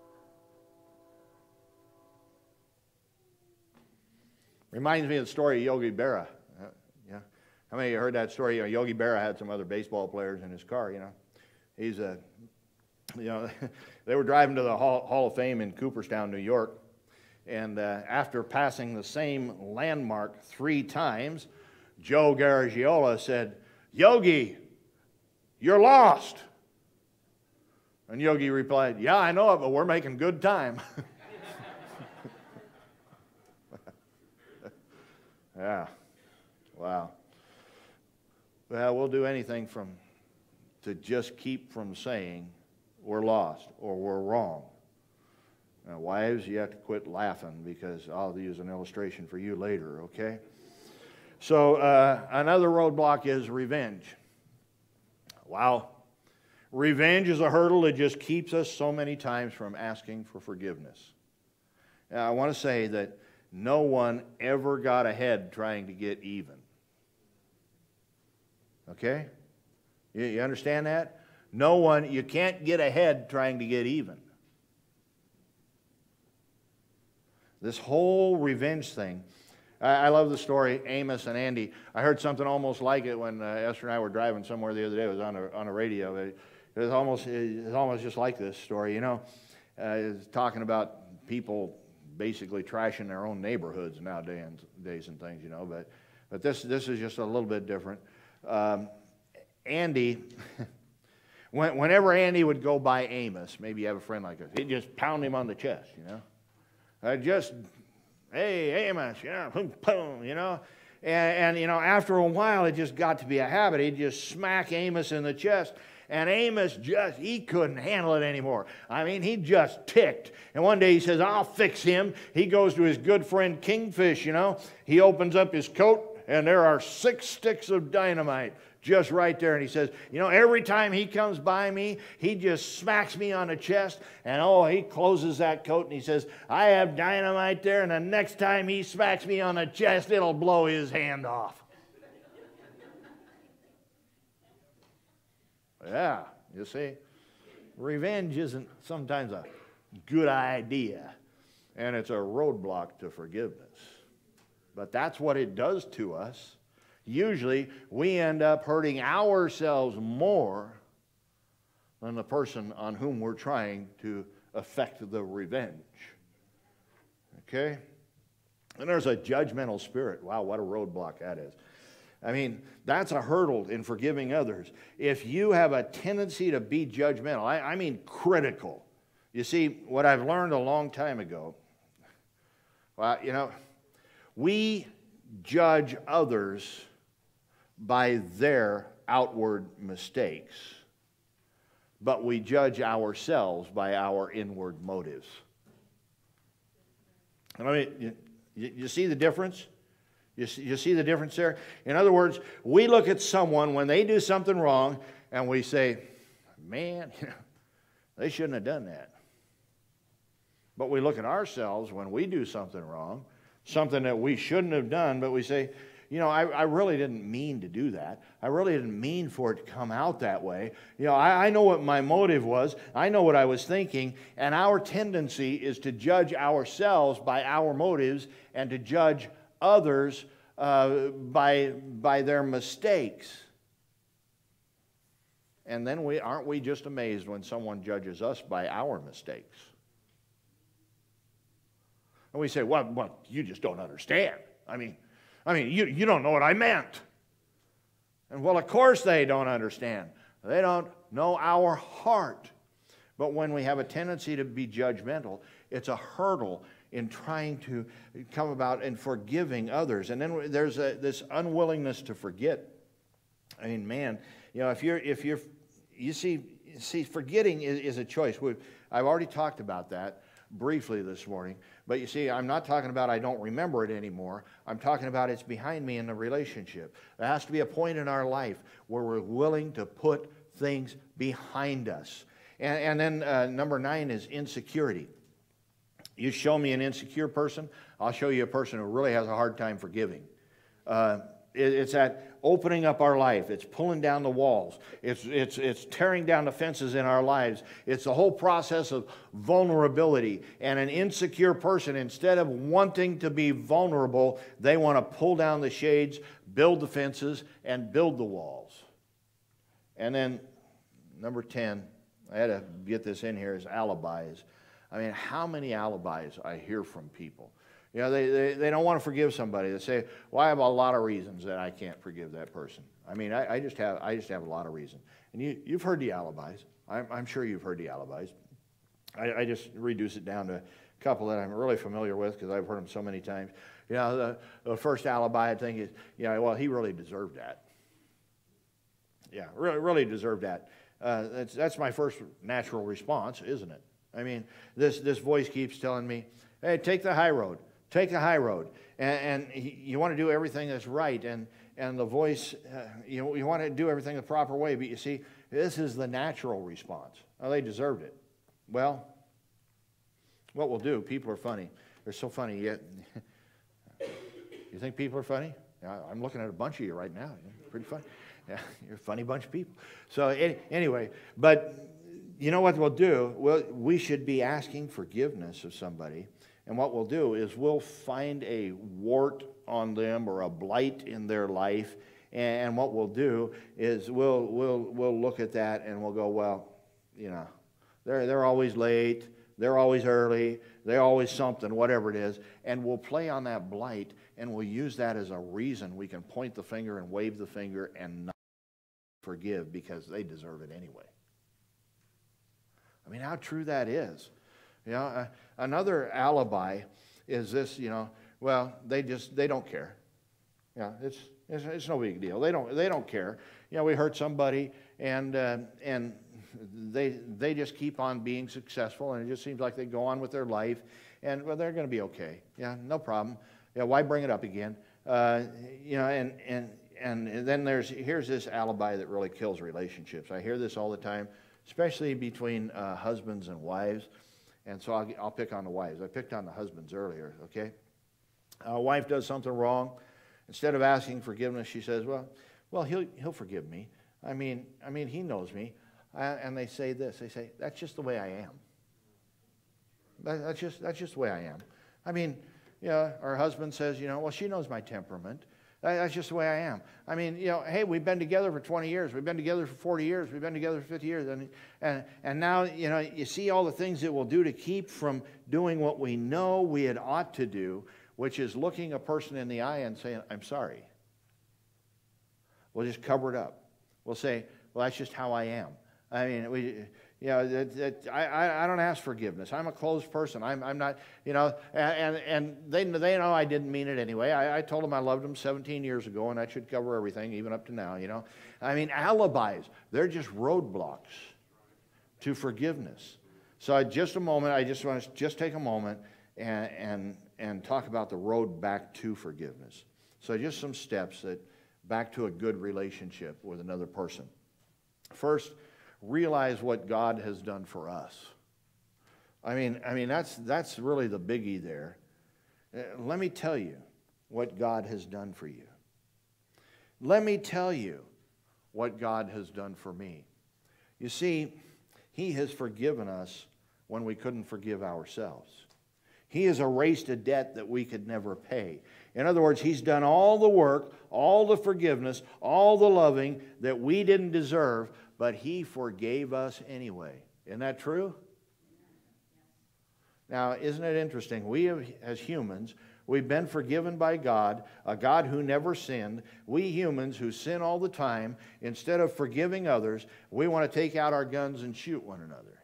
Reminds me of the story of Yogi Berra. Uh, yeah. How many of you heard that story? You know, Yogi Berra had some other baseball players in his car, you know. He's a... You know, they were driving to the Hall, Hall of Fame in Cooperstown, New York, and uh, after passing the same landmark three times, Joe Garagiola said, "Yogi, you're lost." And Yogi replied, "Yeah, I know it, but we're making good time." Yeah, wow. Well, we'll do anything from to just keep from saying we're lost or we're wrong. Now, wives, you have to quit laughing, because I'll use an illustration for you later, okay? So uh, another roadblock is revenge. Wow. Revenge is a hurdle that just keeps us so many times from asking for forgiveness. Now, I want to say that no one ever got ahead trying to get even. Okay? You, you understand that? No one, you can't get ahead trying to get even. This whole revenge thing. I, I love the story, Amos and Andy. I heard something almost like it when uh, Esther and I were driving somewhere the other day. It was on a, on a radio. It, it, was almost, it was almost just like this story, you know. Uh, it was talking about people basically trashing their own neighborhoods nowadays and things, you know. But, but this, this is just a little bit different. Um, Andy... When, whenever Andy would go by Amos, maybe you have a friend like this, he'd just pound him on the chest, you know. Uh, just, hey, Amos, you know, boom, boom, you know. And, and, you know, after a while, it just got to be a habit. He'd just smack Amos in the chest. And Amos just, he couldn't handle it anymore. I mean, he just ticked. And one day he says, I'll fix him. He goes to his good friend Kingfish, you know. He opens up his coat, and there are six sticks of dynamite just right there. And he says, you know, every time he comes by me, he just smacks me on the chest. And oh, he closes that coat and he says, I have dynamite there. And the next time he smacks me on the chest, it'll blow his hand off. Yeah, you see, revenge isn't sometimes a good idea. And it's a roadblock to forgiveness. But that's what it does to us. Usually, we end up hurting ourselves more than the person on whom we're trying to effect the revenge. Okay? And there's a judgmental spirit. Wow, what a roadblock that is. I mean, that's a hurdle in forgiving others. If you have a tendency to be judgmental, I, I mean critical. You see, what I've learned a long time ago, well, you know, we judge others by their outward mistakes, but we judge ourselves by our inward motives. I mean, you, you see the difference? You see, you see the difference there? In other words, we look at someone when they do something wrong, and we say, man, you know, they shouldn't have done that. But we look at ourselves when we do something wrong, something that we shouldn't have done, but we say, you know, I, I really didn't mean to do that. I really didn't mean for it to come out that way. You know, I, I know what my motive was. I know what I was thinking. And our tendency is to judge ourselves by our motives and to judge others uh, by, by their mistakes. And then we aren't we just amazed when someone judges us by our mistakes? And we say, well, well you just don't understand. I mean, I mean, you, you don't know what I meant. And well, of course they don't understand. They don't know our heart. But when we have a tendency to be judgmental, it's a hurdle in trying to come about and forgiving others. And then there's a, this unwillingness to forget. I mean, man, you know, if you're, if you're, you see, you see, forgetting is, is a choice. We've, I've already talked about that briefly this morning. But you see, I'm not talking about I don't remember it anymore. I'm talking about it's behind me in the relationship. There has to be a point in our life where we're willing to put things behind us. And, and then uh, number nine is insecurity. You show me an insecure person, I'll show you a person who really has a hard time forgiving. Uh, it, it's that opening up our life. It's pulling down the walls. It's, it's, it's tearing down the fences in our lives. It's the whole process of vulnerability. And an insecure person, instead of wanting to be vulnerable, they want to pull down the shades, build the fences, and build the walls. And then number ten, I had to get this in here, is alibis. I mean, how many alibis I hear from people. You know, they, they, they don't want to forgive somebody. They say, well, I have a lot of reasons that I can't forgive that person. I mean, I, I, just, have, I just have a lot of reasons. And you, you've heard the alibis. I'm, I'm sure you've heard the alibis. I, I just reduce it down to a couple that I'm really familiar with because I've heard them so many times. You know, the, the first alibi I think is, you know, well, he really deserved that. Yeah, really, really deserved that. Uh, that's, that's my first natural response, isn't it? I mean, this, this voice keeps telling me, hey, take the high road. Take the high road. And, and you want to do everything that's right. And, and the voice, uh, you, you want to do everything the proper way. But you see, this is the natural response. Oh, they deserved it. Well, what we'll do, people are funny. They're so funny. Yet, you think people are funny? Yeah, I'm looking at a bunch of you right now. You're pretty funny. Yeah, you're a funny bunch of people. So any, anyway, but you know what we'll do? Well, we should be asking forgiveness of somebody. And what we'll do is we'll find a wart on them or a blight in their life. And what we'll do is we'll, we'll, we'll look at that and we'll go, well, you know, they're, they're always late. They're always early. They're always something, whatever it is. And we'll play on that blight and we'll use that as a reason we can point the finger and wave the finger and not forgive because they deserve it anyway. I mean, how true that is. You know, uh, another alibi is this, you know, well, they just, they don't care. Yeah, it's, it's, it's no big deal. They don't, they don't care. You know, we hurt somebody, and, uh, and they, they just keep on being successful, and it just seems like they go on with their life, and, well, they're going to be okay. Yeah, no problem. Yeah, why bring it up again? Uh, you know, and, and, and then there's, here's this alibi that really kills relationships. I hear this all the time, especially between uh, husbands and wives. And so I'll, I'll pick on the wives. I picked on the husbands earlier, okay? A wife does something wrong. Instead of asking forgiveness, she says, well, well, he'll, he'll forgive me. I mean, I mean, he knows me. I, and they say this. They say, that's just the way I am. That, that's, just, that's just the way I am. I mean, you know, our husband says, you know, well, she knows my temperament. That's just the way I am. I mean, you know, hey, we've been together for twenty years. We've been together for forty years. We've been together for fifty years. And, and, and now, you know, you see all the things that we'll do to keep from doing what we know we had ought to do, which is looking a person in the eye and saying, I'm sorry. We'll just cover it up. We'll say, well, that's just how I am. I mean, we, you know, that, that, I, I don't ask forgiveness. I'm a closed person. I'm, I'm not, you know, and, and they, they know I didn't mean it anyway. I, I told them I loved them seventeen years ago, and that should cover everything, even up to now, you know. I mean, alibis, they're just roadblocks to forgiveness. So just a moment, I just want to just take a moment and, and, and talk about the road back to forgiveness. So just some steps that back to a good relationship with another person. First, realize what God has done for us. I mean, I mean that's that's really the biggie there. Uh, let me tell you what God has done for you. Let me tell you what God has done for me. You see, He has forgiven us when we couldn't forgive ourselves. He has erased a debt that we could never pay. In other words, He's done all the work, all the forgiveness, all the loving that we didn't deserve, but He forgave us anyway. Isn't that true? Now, isn't it interesting? We have, as humans, we've been forgiven by God, a God who never sinned. We humans who sin all the time, instead of forgiving others, we want to take out our guns and shoot one another.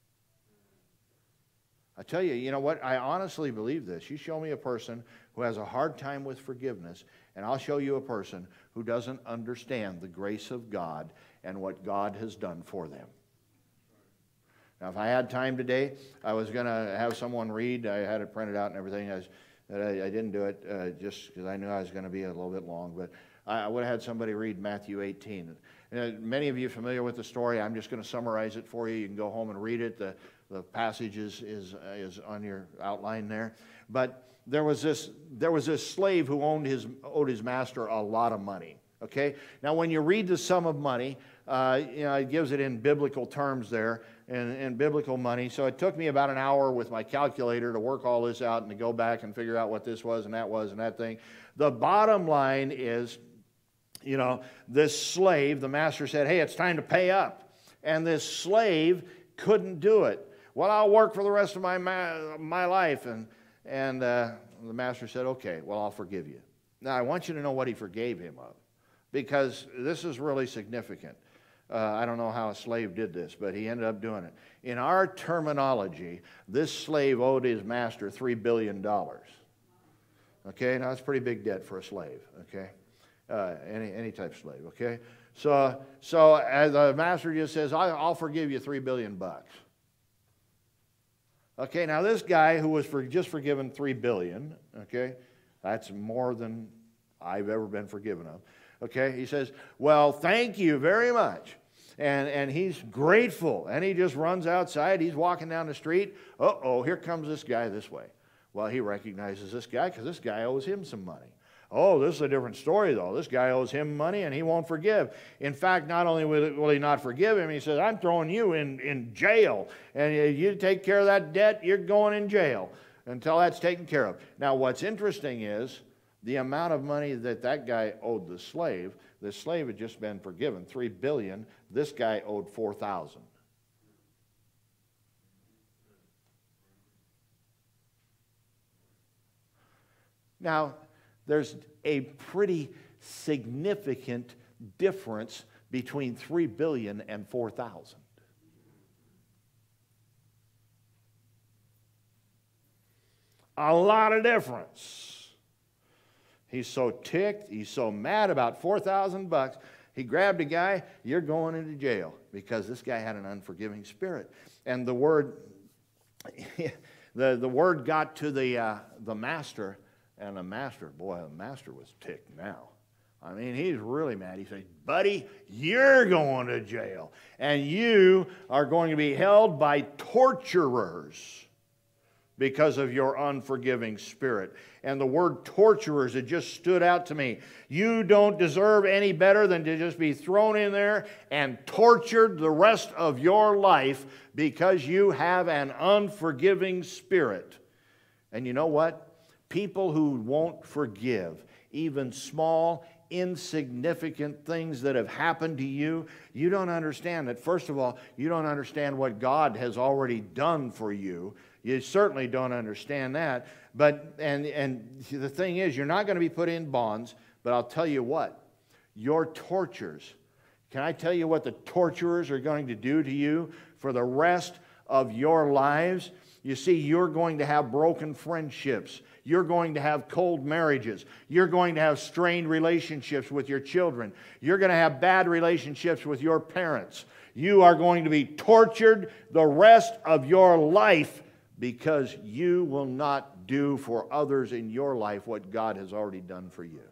I tell you, you know what? I honestly believe this. You show me a person who has a hard time with forgiveness, and I'll show you a person who doesn't understand the grace of God and what God has done for them. Now, if I had time today, I was going to have someone read. I had it printed out and everything. I, was, I, I didn't do it uh, just because I knew I was going to be a little bit long, but I, I would have had somebody read Matthew eighteen. And, uh, many of you are familiar with the story. I'm just going to summarize it for you. You can go home and read it. The, the passage is, is, uh, is on your outline there. But there was this, there was this slave who owned his, owed his master a lot of money. Okay? Now, when you read the sum of money, uh, you know, it gives it in biblical terms there, and, and biblical money. So it took me about an hour with my calculator to work all this out and to go back and figure out what this was and that was and that thing. The bottom line is, you know, this slave, the master said, hey, it's time to pay up. And this slave couldn't do it. Well, I'll work for the rest of my, ma my life. And, and uh, the master said, okay, well, I'll forgive you. Now, I want you to know what he forgave him of, because this is really significant. Uh, I don't know how a slave did this, but he ended up doing it. In our terminology, this slave owed his master three billion dollars. Okay, now that's a pretty big debt for a slave, okay? Uh, any, any type of slave, okay? So, so as the master just says, I'll forgive you three billion bucks. Okay, now this guy who was for just forgiven three billion, okay, that's more than I've ever been forgiven of. Okay, he says, well, thank you very much. And, and he's grateful. And he just runs outside. He's walking down the street. Uh-oh, here comes this guy this way. Well, he recognizes this guy because this guy owes him some money. Oh, this is a different story, though. This guy owes him money, and he won't forgive. In fact, not only will, will he not forgive him, he says, I'm throwing you in, in jail. And you take care of that debt, you're going in jail until that's taken care of. Now, what's interesting is the amount of money that that guy owed the slave. The slave had just been forgiven three billion dollars. This guy owed four thousand dollars. Now, there's a pretty significant difference between three billion dollars and four thousand dollars. A lot of difference. He's so ticked, he's so mad about four thousand bucks. He grabbed a guy, you're going into jail, because this guy had an unforgiving spirit. And the word, the, the word got to the, uh, the master, and the master, boy, the master was ticked now. I mean, he's really mad. He said, buddy, you're going to jail, and you are going to be held by torturers because of your unforgiving spirit. And the word torturers, it just stood out to me. You don't deserve any better than to just be thrown in there and tortured the rest of your life because you have an unforgiving spirit. And you know what? People who won't forgive, even small, insignificant things that have happened to you, you don't understand that. First of all, you don't understand what God has already done for you. You certainly don't understand that. But, and, and the thing is, you're not going to be put in bonds, but I'll tell you what, your tortures, can I tell you what the torturers are going to do to you for the rest of your lives? You see, you're going to have broken friendships. You're going to have cold marriages. You're going to have strained relationships with your children. You're going to have bad relationships with your parents. You are going to be tortured the rest of your life because you will not do for others in your life what God has already done for you.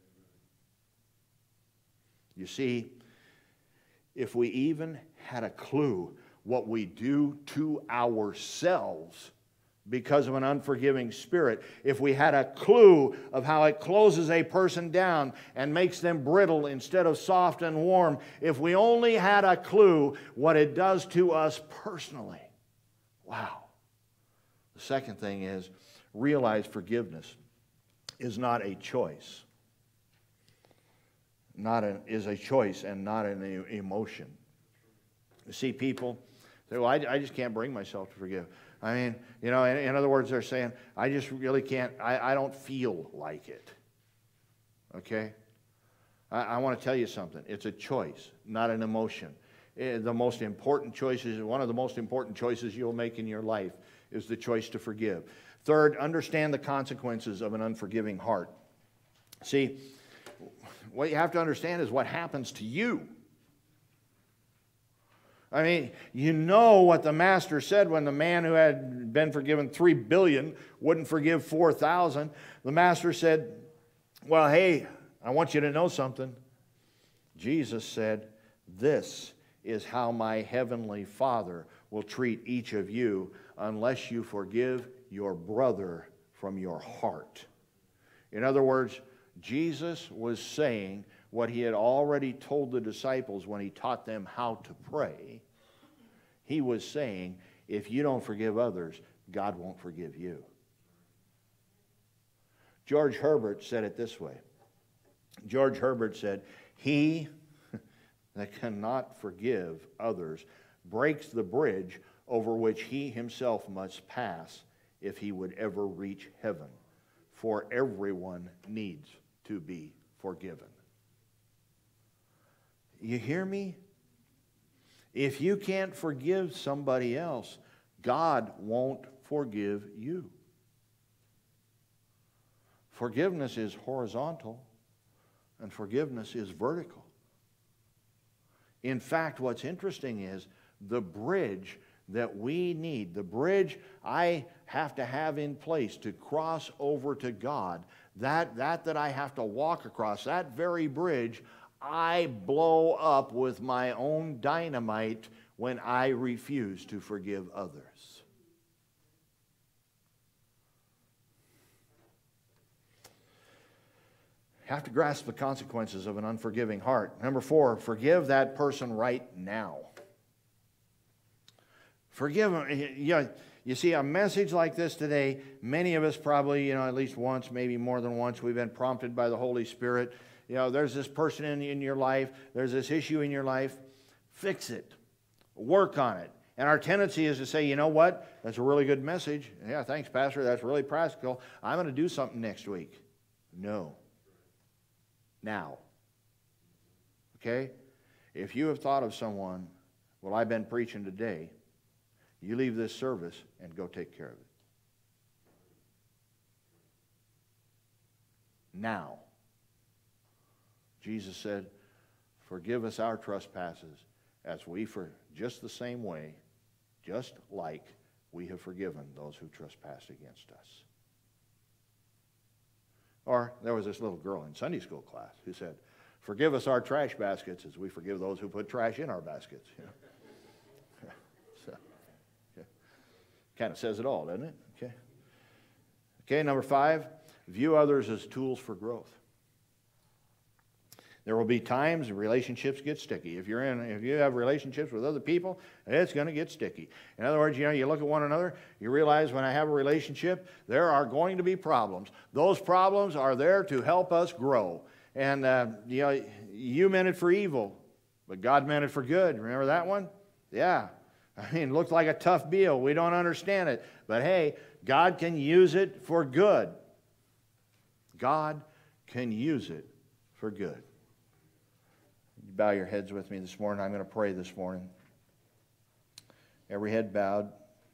You see, if we even had a clue what we do to ourselves because of an unforgiving spirit, if we had a clue of how it closes a person down and makes them brittle instead of soft and warm, if we only had a clue what it does to us personally. Wow. The second thing is, realize forgiveness is not a choice. Not an, is a choice and not an emotion. You see, people say, well, I, I just can't bring myself to forgive. I mean, you know, in, in other words, they're saying, I just really can't, I, I don't feel like it. Okay? I, I want to tell you something. It's a choice, not an emotion. Eh, the most important choices, one of the most important choices you'll make in your life is the choice to forgive. Third, understand the consequences of an unforgiving heart. See, what you have to understand is what happens to you. I mean, you know what the master said when the man who had been forgiven three billion wouldn't forgive four thousand. The master said, well, hey, I want you to know something. Jesus said, this is how my heavenly Father will treat each of you unless you forgive your brother from your heart. In other words, Jesus was saying what he had already told the disciples when he taught them how to pray. He was saying, if you don't forgive others, God won't forgive you. George Herbert said it this way. George Herbert said, he that cannot forgive others breaks the bridge over which he himself must pass if he would ever reach heaven. For everyone needs to be forgiven. You hear me? If you can't forgive somebody else, God won't forgive you. Forgiveness is horizontal, and forgiveness is vertical. In fact, what's interesting is the bridge that we need, the bridge I have to have in place to cross over to God, that, that that I have to walk across, that very bridge, I blow up with my own dynamite when I refuse to forgive others. You have to grasp the consequences of an unforgiving heart. Number four, forgive that person right now. Forgive them. You know, you see, a message like this today, many of us probably, you know, at least once, maybe more than once, we've been prompted by the Holy Spirit. You know, there's this person in, in your life, there's this issue in your life. Fix it. Work on it. And our tendency is to say, you know what? That's a really good message. Yeah, thanks, Pastor. That's really practical. I'm going to do something next week. No. Now. Okay? If you have thought of someone, well, I've been preaching today, you leave this service and go take care of it. now. Jesus said, forgive us our trespasses as we, for just the same way, just like we have forgiven those who trespass against us. Or there was this little girl in Sunday school class who said, forgive us our trash baskets as we forgive those who put trash in our baskets. You know? So, okay. Kind of says it all, doesn't it? Okay. Okay, number five, view others as tools for growth. There will be times relationships get sticky. If you're in, if you have relationships with other people, it's going to get sticky. In other words, you know, you look at one another, you realize when I have a relationship, there are going to be problems. Those problems are there to help us grow. And uh, you know, you meant it for evil, but God meant it for good. Remember that one? Yeah. I mean, it looks like a tough deal. We don't understand it, but hey, God can use it for good. God can use it for good. Bow your heads with me this morning. I'm going to pray this morning. Every head bowed.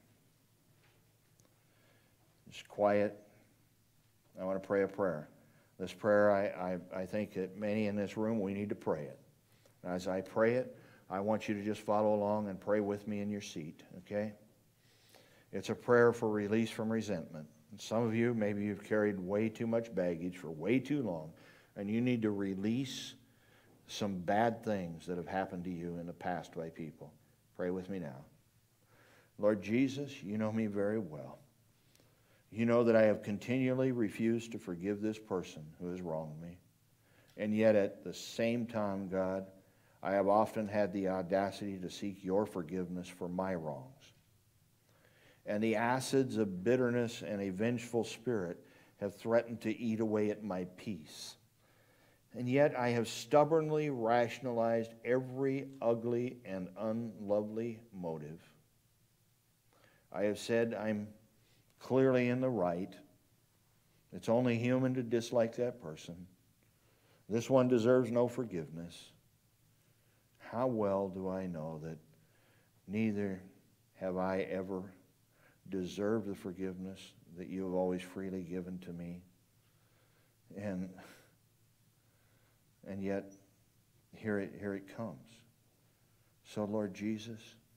Just quiet. I want to pray a prayer. This prayer, I, I, I think that many in this room, we need to pray it. And as I pray it, I want you to just follow along and pray with me in your seat, okay? It's a prayer for release from resentment. And some of you, maybe you've carried way too much baggage for way too long, and you need to release some bad things that have happened to you in the past by people. Pray with me now. Lord Jesus, you know me very well. You know that I have continually refused to forgive this person who has wronged me. And yet at the same time, God, I have often had the audacity to seek your forgiveness for my wrongs. And the acids of bitterness and a vengeful spirit have threatened to eat away at my peace. And yet I have stubbornly rationalized every ugly and unlovely motive. I have said I'm clearly in the right. It's only human to dislike that person. This one deserves no forgiveness. How well do I know that neither have I ever deserved the forgiveness that you have always freely given to me. And And yet, here it, here it comes. So, Lord Jesus,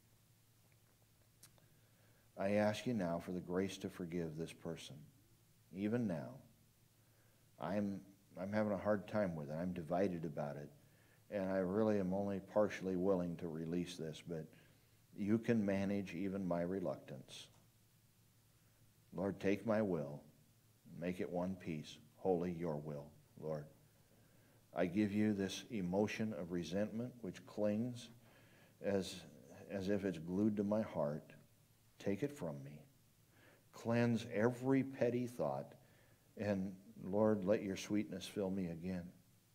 I ask you now for the grace to forgive this person. Even now, I'm, I'm having a hard time with it. I'm divided about it. And I really am only partially willing to release this, but you can manage even my reluctance. Lord, take my will, make it one piece, wholly your will, Lord. I give you this emotion of resentment which clings as, as if it's glued to my heart. Take it from me. Cleanse every petty thought. And Lord, let your sweetness fill me again.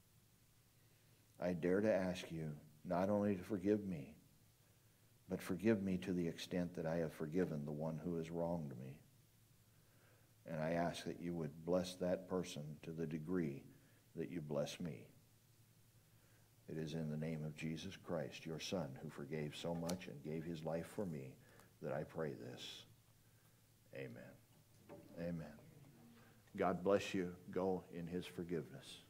I dare to ask you not only to forgive me, but forgive me to the extent that I have forgiven the one who has wronged me. And I ask that you would bless that person to the degree that you bless me. It is in the name of Jesus Christ, your Son, who forgave so much and gave his life for me, that I pray this. Amen. Amen. God bless you. Go in his forgiveness.